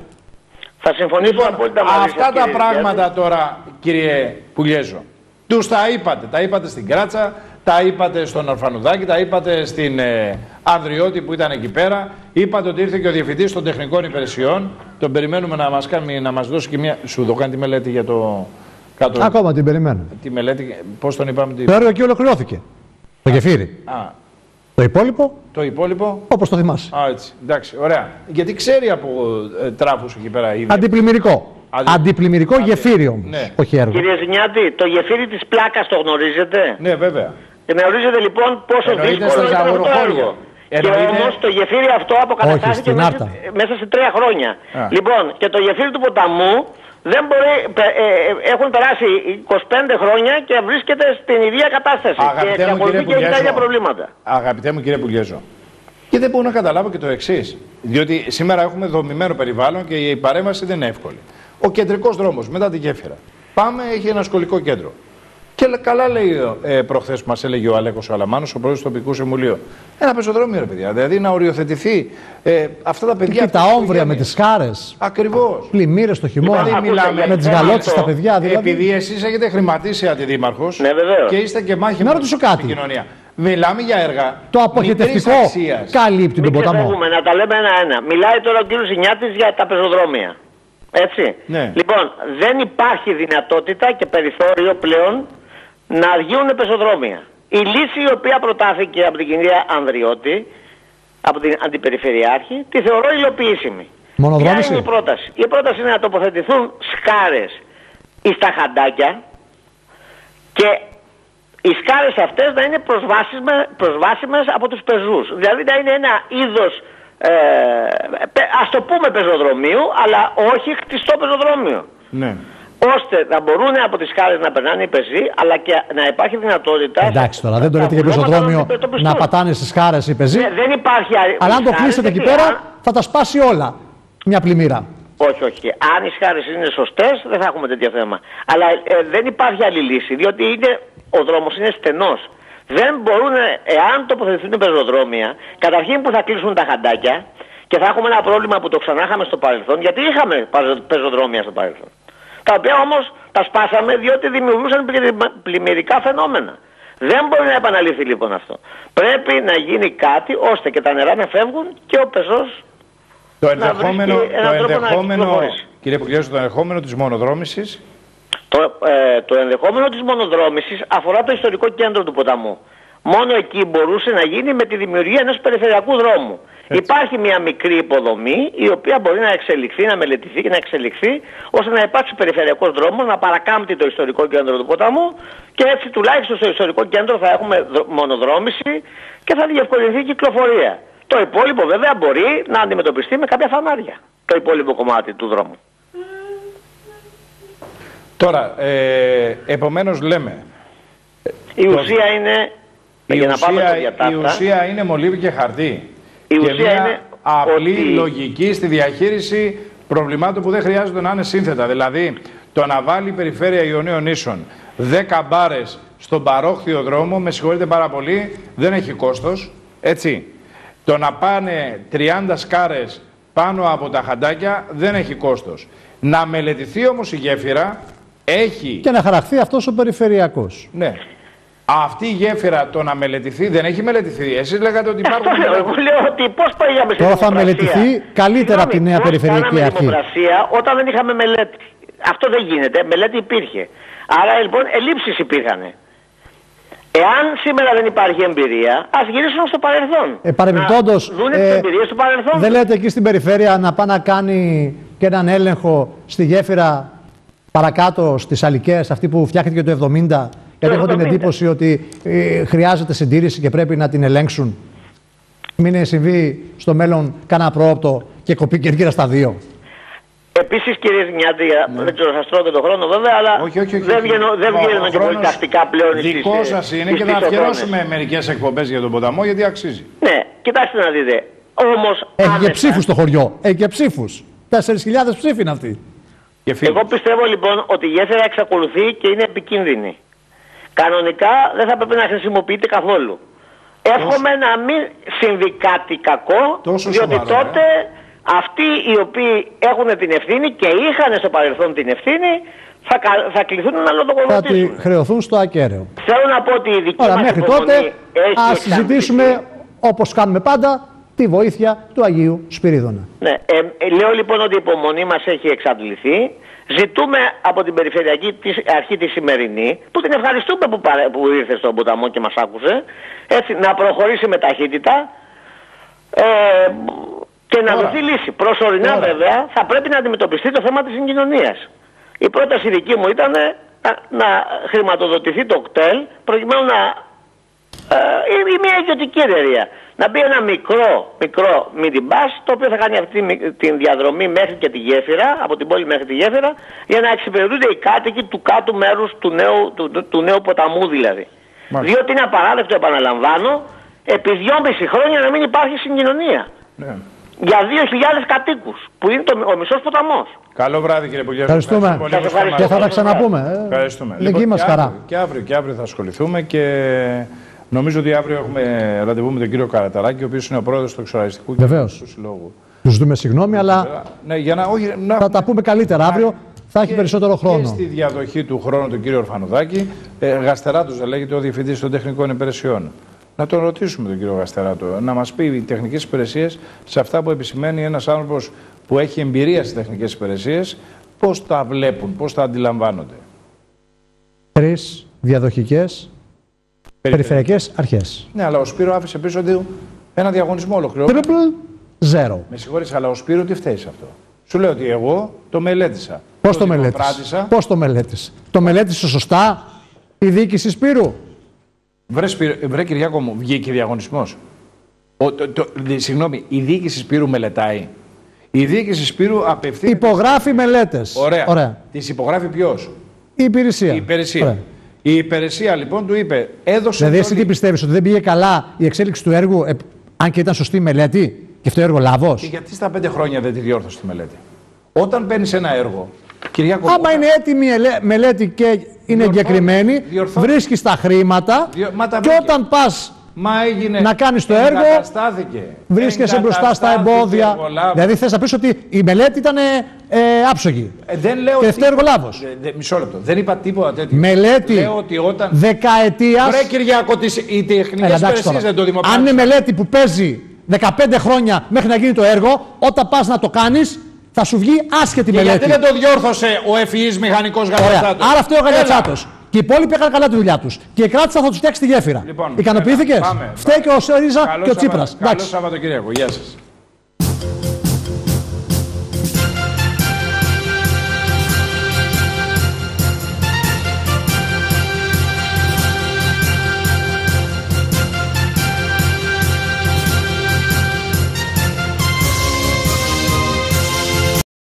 Speaker 10: Θα συμφωνήσω
Speaker 1: λοιπόν,
Speaker 10: απόλυτα μαζί σας,
Speaker 1: αυτά τα
Speaker 10: κύριε
Speaker 1: πράγματα
Speaker 10: Γιάννη.
Speaker 1: τώρα, κύριε Πουλιέζο, τους τα είπατε. Τα είπατε στην Κράτσα, τα είπατε στον Ορφανουδάκη, τα είπατε στην ε, Ανδριώτη που ήταν εκεί πέρα. Είπατε ότι ήρθε και ο Διευθυντής των Τεχνικών Υπηρεσιών. Τον περιμένουμε να μας, κάνει, να μας δώσει και μια... Σου το κάνει τη μελέτη για το... Κάτω...
Speaker 2: Ακόμα την περιμένουμε.
Speaker 1: Τη μελέτη, πώς τον είπαμε...
Speaker 2: Το έργο εκεί ολοκληρώθηκε. Το γεφύρι.
Speaker 1: Α.
Speaker 2: Το υπόλοιπο.
Speaker 1: Το υπόλοιπο.
Speaker 2: Όπως το θυμάσαι.
Speaker 1: Α, έτσι. Εντάξει, ωραία. Γιατί ξέρει από ε, τράφους εκεί πέρα ήδη.
Speaker 2: Αντιπλημμυρικό. Αντι... Αντιπλημμυρικό Αντι... γεφύρι όμως. Ναι. Όχι έργο.
Speaker 10: Κύριε Ζηνιάτη, το γεφύρι της Πλάκας το γνωρίζετε?
Speaker 1: Ναι, βέβαια.
Speaker 10: Γνωρίζετε λοιπόν πόσο δύσκολο ήταν αυτό το έργο.
Speaker 1: Εννοείται...
Speaker 10: Και όμως το γεφύρι αυτό αποκαταστάθηκε μέσα, μέσα σε τρία χρόνια. Α. Λοιπόν, και το γεφύρι του ποταμού δεν μπορεί, ε, ε, έχουν περάσει είκοσι πέντε χρόνια και βρίσκεται στην ίδια κατάσταση. Αγαπητέ και εξακολουθεί και έχει τα ίδια προβλήματα.
Speaker 1: Αγαπητέ μου κύριε Πουλιέζο, και δεν μπορώ να καταλάβω και το εξής. Διότι σήμερα έχουμε δομημένο περιβάλλον και η παρέμβαση δεν είναι εύκολη. Ο κεντρικός δρόμος μετά τη γέφυρα. Πάμε, έχει ένα σχολικό κέντρο. Και καλά λέει ε, προχθές που μας έλεγε ο Αλέκος Αλαμάνος, ο πρόεδρος του τοπικού συμβουλίου. Ένα πεζοδρόμιο, ρε παιδιά. Δηλαδή να οριοθετηθεί ε, αυτά τα παιδιά.
Speaker 2: Και τα όμβρια με τις χάρες.
Speaker 1: Ακριβώς.
Speaker 2: Πλημμύρες στο χειμώνα.
Speaker 1: Δηλαδή μιλάμε
Speaker 2: με τις γαλότσες στα παιδιά. Δηλαδή...
Speaker 1: Επειδή εσείς έχετε χρηματίσει αντιδήμαρχος
Speaker 10: ναι,
Speaker 1: και είστε και μάχημοι στην κοινωνία. Μιλάμε για έργα.
Speaker 2: Το αποχετευτικό καλύπτει τον ποταμό.
Speaker 10: Μην να τα λέμε ένα-ένα. Μιλάει τώρα ο κ. Ζηνιάτης για τα πεζοδρόμια. Έτσι.
Speaker 1: Ναι.
Speaker 10: Λοιπόν, δεν υπάρχει δυνατότητα και περιθώριο πλέον να βγουν πεζοδρόμια. Η λύση η οποία προτάθηκε από την κυρία Ανδριώτη, από την Αντιπεριφερειάρχη, τη θεωρώ υλοποιήσιμη.
Speaker 2: Μονοδρόμηση.
Speaker 10: Ποια είναι η πρόταση? Η πρόταση είναι να τοποθετηθούν σκάρες στα χαντάκια και οι σκάρες αυτές να είναι προσβάσιμες, προσβάσιμες από τους πεζούς. Δηλαδή να είναι ένα είδος, ε, ας το πούμε πεζοδρομίου, αλλά όχι χτιστό πεζοδρόμιο.
Speaker 1: Ναι.
Speaker 10: Ώστε να μπορούν από τις σκάλες να περνάνε οι πεζοί, αλλά και να υπάρχει δυνατότητα...
Speaker 2: Εντάξει τώρα, δεν το λέτε για πεζοδρόμιο να πατάνε στις χάρες οι πεζοί.
Speaker 10: Ναι, δεν υπάρχει...
Speaker 2: Αλλά αν το κλείσετε εκεί πέρα, αν... θα τα σπάσει όλα μια πλημμύρα.
Speaker 10: Όχι, όχι. Αν οι σκάρες είναι σωστές, δεν θα έχουμε τέτοιο θέμα. Αλλά ε, δεν υπάρχει άλλη λύση, διότι είναι, ο δρόμος είναι στενός. Δεν μπορούν, εάν τοποθετηθούν πεζοδρόμια, καταρχήν που θα κλείσουν τα χαντάκια και θα έχουμε ένα πρόβλημα που το ξανά είχαμε στο παρελθόν, γιατί είχαμε πεζοδρόμια στο παρελθόν. Τα οποία όμως τα σπάσαμε διότι δημιουργούσαν πλημμυρικά φαινόμενα. Δεν μπορεί να επαναληφθεί λοιπόν αυτό. Πρέπει να γίνει κάτι ώστε και τα νερά να φεύγουν και ο πεζός
Speaker 1: το ενδεχόμενο, να το ενδεχόμενο, κύριε Πουλιέζο, το ενδεχόμενο της μονοδρόμησης.
Speaker 10: Το, ε, το ενδεχόμενο της μονοδρόμησης αφορά το ιστορικό κέντρο του ποταμού. Μόνο εκεί μπορούσε να γίνει με τη δημιουργία ενός περιφερειακού δρόμου. Έτσι. Υπάρχει μια μικρή υποδομή η οποία μπορεί να εξελιχθεί, να μελετηθεί και να εξελιχθεί ώστε να υπάρξει περιφερειακός δρόμος να παρακάμπτει το ιστορικό κέντρο του ποταμού και έτσι τουλάχιστον στο ιστορικό κέντρο θα έχουμε μονοδρόμηση και θα διευκολυνθεί η κυκλοφορία. Το υπόλοιπο βέβαια μπορεί να αντιμετωπιστεί με κάποια φανάρια. Το υπόλοιπο κομμάτι του δρόμου.
Speaker 1: Τώρα, ε, επομένως λέμε...
Speaker 10: Η ουσία είναι...
Speaker 1: Η,
Speaker 10: για να
Speaker 1: ουσία,
Speaker 10: πάμε στο διατάφτα,
Speaker 1: η ουσία είναι μολύβι και χαρτί.
Speaker 10: Η
Speaker 1: και
Speaker 10: ουσία
Speaker 1: μια
Speaker 10: είναι
Speaker 1: απλή
Speaker 10: ότι...
Speaker 1: λογική στη διαχείριση προβλημάτων που δεν χρειάζεται να είναι σύνθετα. Δηλαδή, το να βάλει η Περιφέρεια Ιωνίων Νήσων δέκα μπάρες στον παρόχθιο δρόμο, με συγχωρείτε πάρα πολύ, δεν έχει κόστος. Έτσι. Το να πάνε τριάντα σκάρες πάνω από τα χαντάκια δεν έχει κόστος. Να μελετηθεί όμως η γέφυρα έχει...
Speaker 2: Και να χαραχθεί αυτός ο περιφερειακός.
Speaker 1: Ναι. Αυτή η γέφυρα το να μελετηθεί δεν έχει μελετηθεί. Εσείς λέγατε ότι υπάρχουν...
Speaker 10: Αυτό λέω, εγώ λέω ότι πώς πήγαμε στην
Speaker 2: Τώρα θα μελετηθεί καλύτερα από τη νέα περιφερειακή αρχή.
Speaker 10: Δημοκρασία όταν δεν είχαμε μελέτη. Αυτό δεν γίνεται. Μελέτη υπήρχε. Άρα λοιπόν ελλείψεις υπήρχαν. Εάν σήμερα δεν υπάρχει εμπειρία, ας γυρίσουν στο παρελθόν.
Speaker 2: Ε, παρεμπιπτόντως,
Speaker 10: δούνε τις εμπειρίες του παρελθόν.
Speaker 2: Δεν λέτε εκεί στην περιφέρεια να πάει να κάνει και έναν έλεγχο στη γέφυρα παρακάτω στις Αλικές, αυτή που φτιάχτηκε το εβδομήντα, γιατί έχω την εντύπωση ότι ε, χρειάζεται συντήρηση και πρέπει να την ελέγξουν. Μην συμβεί στο μέλλον κανένα πρόοπτο και κοπεί κερκύρα στα δύο.
Speaker 10: Επίσης, κύριε Ζημιάτη, ναι. δεν ξέρω, σας τρώω και τον χρόνο βέβαια, αλλά
Speaker 1: όχι, όχι, όχι,
Speaker 10: δεν βγαίνω, δεν βγαίνω και πολύ τακτικά πλέον.
Speaker 1: Δικό σας είναι και θα αφιερώσουμε μερικές εκπομπές για τον ποταμό, γιατί αξίζει.
Speaker 10: Ναι, κοιτάξτε να δείτε. Όμως,
Speaker 2: έχει
Speaker 10: άμεσα,
Speaker 2: και ψήφους στο χωριό. Έχει και ψήφους. τέσσερις χιλιάδες ψήφοι είναι αυτοί.
Speaker 10: Εγώ πιστεύω λοιπόν ότι η γέφυρα εξακολουθεί και είναι επικίνδυνη. Κανονικά δεν θα πρέπει να χρησιμοποιείται καθόλου. Εύχομαι να μην συμβεί κάτι κακό,
Speaker 1: τόσο
Speaker 10: διότι
Speaker 1: σοβαρό,
Speaker 10: τότε ε? αυτοί οι οποίοι έχουν την ευθύνη και είχαν στο παρελθόν την ευθύνη θα, θα κληθούν να λογοδοτήσουν.
Speaker 2: Θα τη χρεωθούν στο ακέραιο.
Speaker 10: Θέλω να πω ότι η δική
Speaker 2: Ωραία,
Speaker 10: μας
Speaker 2: μέχρι
Speaker 10: υπομονή
Speaker 2: τότε
Speaker 10: έχει
Speaker 2: ας συζητήσουμε όπως κάνουμε πάντα τη βοήθεια του Αγίου Σπυρίδωνα.
Speaker 10: Ναι, ε, λέω λοιπόν ότι η υπομονή μας έχει εξαντληθεί. Ζητούμε από την Περιφερειακή Αρχή τη σημερινή, που την ευχαριστούμε που, παρε, που ήρθε στον ποταμό και μας άκουσε, έτσι, να προχωρήσει με ταχύτητα ε, και να δοθεί λύση. Προσωρινά Ωρα. βέβαια θα πρέπει να αντιμετωπιστεί το θέμα της συγκοινωνίας. Η πρόταση δική μου ήταν να, να χρηματοδοτηθεί το κτέλ προκειμένου να ε, ή μια ιδιωτική εταιρεία να μπει ένα μικρό, μικρό minibus, το οποίο θα κάνει αυτή τη διαδρομή μέχρι και τη γέφυρα, από την πόλη μέχρι τη γέφυρα, για να εξυπηρετούνται οι κάτοικοι του κάτω μέρους του νέου, του, του, του νέου ποταμού δηλαδή. Μάλιστα. Διότι είναι απαράδεκτο, επαναλαμβάνω, επί δυόμιση χρόνια να μην υπάρχει συγκοινωνία. Ναι. Για δύο χιλιάδες κατοίκους, που είναι το, ο μισός ποταμός.
Speaker 1: Καλό βράδυ κύριε Πουλιάδη.
Speaker 2: Ευχαριστούμε. Ευχαριστούμε. Και θα τα ξαναπούμε. Ε.
Speaker 1: Ευχαριστούμε.
Speaker 2: Λοιπόν, μας
Speaker 1: και,
Speaker 2: χαρά.
Speaker 1: Αύριο, και, αύριο, και αύριο θα ασχοληθούμε και νομίζω ότι αύριο έχουμε ραντεβού με τον κύριο Καραταράκη, ο οποίος είναι ο πρόεδρος του Εξοραϊστικού και του Συλλόγου.
Speaker 2: Του ζητούμε συγγνώμη, αλλά
Speaker 1: ναι, για να, όχι, να...
Speaker 2: θα τα πούμε καλύτερα αύριο. Θα έχει περισσότερο χρόνο.
Speaker 1: Και στη διαδοχή του χρόνου του κύριο Ορφανουδάκη, ε, Γαστεράτος δεν λέγεται, ο Διευθυντής των Τεχνικών Υπηρεσιών. Να τον ρωτήσουμε τον κύριο Γαστεράτο, να μας πει οι τεχνικές υπηρεσίες σε αυτά που επισημαίνει ένας άνθρωπος που έχει εμπειρία στις τεχνικές υπηρεσίες, πώς τα βλέπουν, πώς τα αντιλαμβάνονται.
Speaker 2: Τρεις διαδοχικές περιφερειακές αρχές.
Speaker 1: Ναι, αλλά ο Σπύρο άφησε πίσω του ένα διαγωνισμό ολοκληρωμένο.
Speaker 2: Triple zero.
Speaker 1: Με συγχωρείς, αλλά ο Σπύρο τι φταίει σε αυτό. Σου λέω ότι εγώ το μελέτησα.
Speaker 2: Πώς το, το μελέτησα. Πώς το μελέτησα. Το μελέτησε σωστά η διοίκηση Σπύρου.
Speaker 1: Βρε, Σπύρο, βρε Κυριάκο μου, βγήκε διαγωνισμός. Ο, το, το, συγγνώμη, η διοίκηση Σπύρου μελετάει. Η διοίκηση Σπύρου απευθύνεται.
Speaker 2: Υπογράφει μελέτες.
Speaker 1: Ωραία.
Speaker 2: Ωραία.
Speaker 1: Τις υπογράφει ποιος?
Speaker 2: Η υπηρεσία.
Speaker 1: Η υπηρεσία. Ωραία. Η υπηρεσία λοιπόν του είπε, έδωσε.
Speaker 2: Δηλαδή, εσύ τι πιστεύεις, ότι δεν πήγε καλά η εξέλιξη του έργου, ε, αν και ήταν σωστή η μελέτη, και αυτό το έργο λάθος?
Speaker 1: Και γιατί στα πέντε χρόνια δεν τη διόρθωσε τη μελέτη? Όταν παίρνεις ένα έργο. Κυριάκο,
Speaker 2: άμα όταν... είναι έτοιμη η μελέτη και είναι εγκεκριμένη, βρίσκεις τα χρήματα Διor... και όταν πας να κάνεις το έργο, βρίσκεσαι μπροστά στα εμπόδια. Δηλαδή θες να πεις ότι η μελέτη ήταν ε, άψογη
Speaker 1: ε, δεν λέω
Speaker 2: και αυτό έργο λάθος.
Speaker 1: Ε, μισό λεπτό. Δεν είπα τίποτα τέτοιο.
Speaker 2: Μελέτη
Speaker 1: λέω ότι όταν...
Speaker 2: δεκαετίας.
Speaker 1: Βρε Κυριάκο, οι τεχνικές υπηρεσίες δεν το δημοπράττουν.
Speaker 2: Αν είναι μελέτη που παίζει δεκαπέντε χρόνια μέχρι να γίνει το έργο, όταν πας να το κάνεις, θα σου βγει άσχετη
Speaker 1: και
Speaker 2: μελέτη.
Speaker 1: Γιατί δεν το διόρθωσε ο ευφυής μηχανικός Γαλατσάτος?
Speaker 2: Άρα αυτό είναι ο Γαλατσάτος. Και οι υπόλοιποι έκαναν καλά τη δουλειά τους. Και η κράτησα θα τους φτιάξει τη γέφυρα. Λοιπόν, ικανοποιήθηκες? Φταίει και ο ΣΥΡΙΖΑ και ο Τσίπρας.
Speaker 1: Καλό Σαββατοκύριακο. Γεια σας.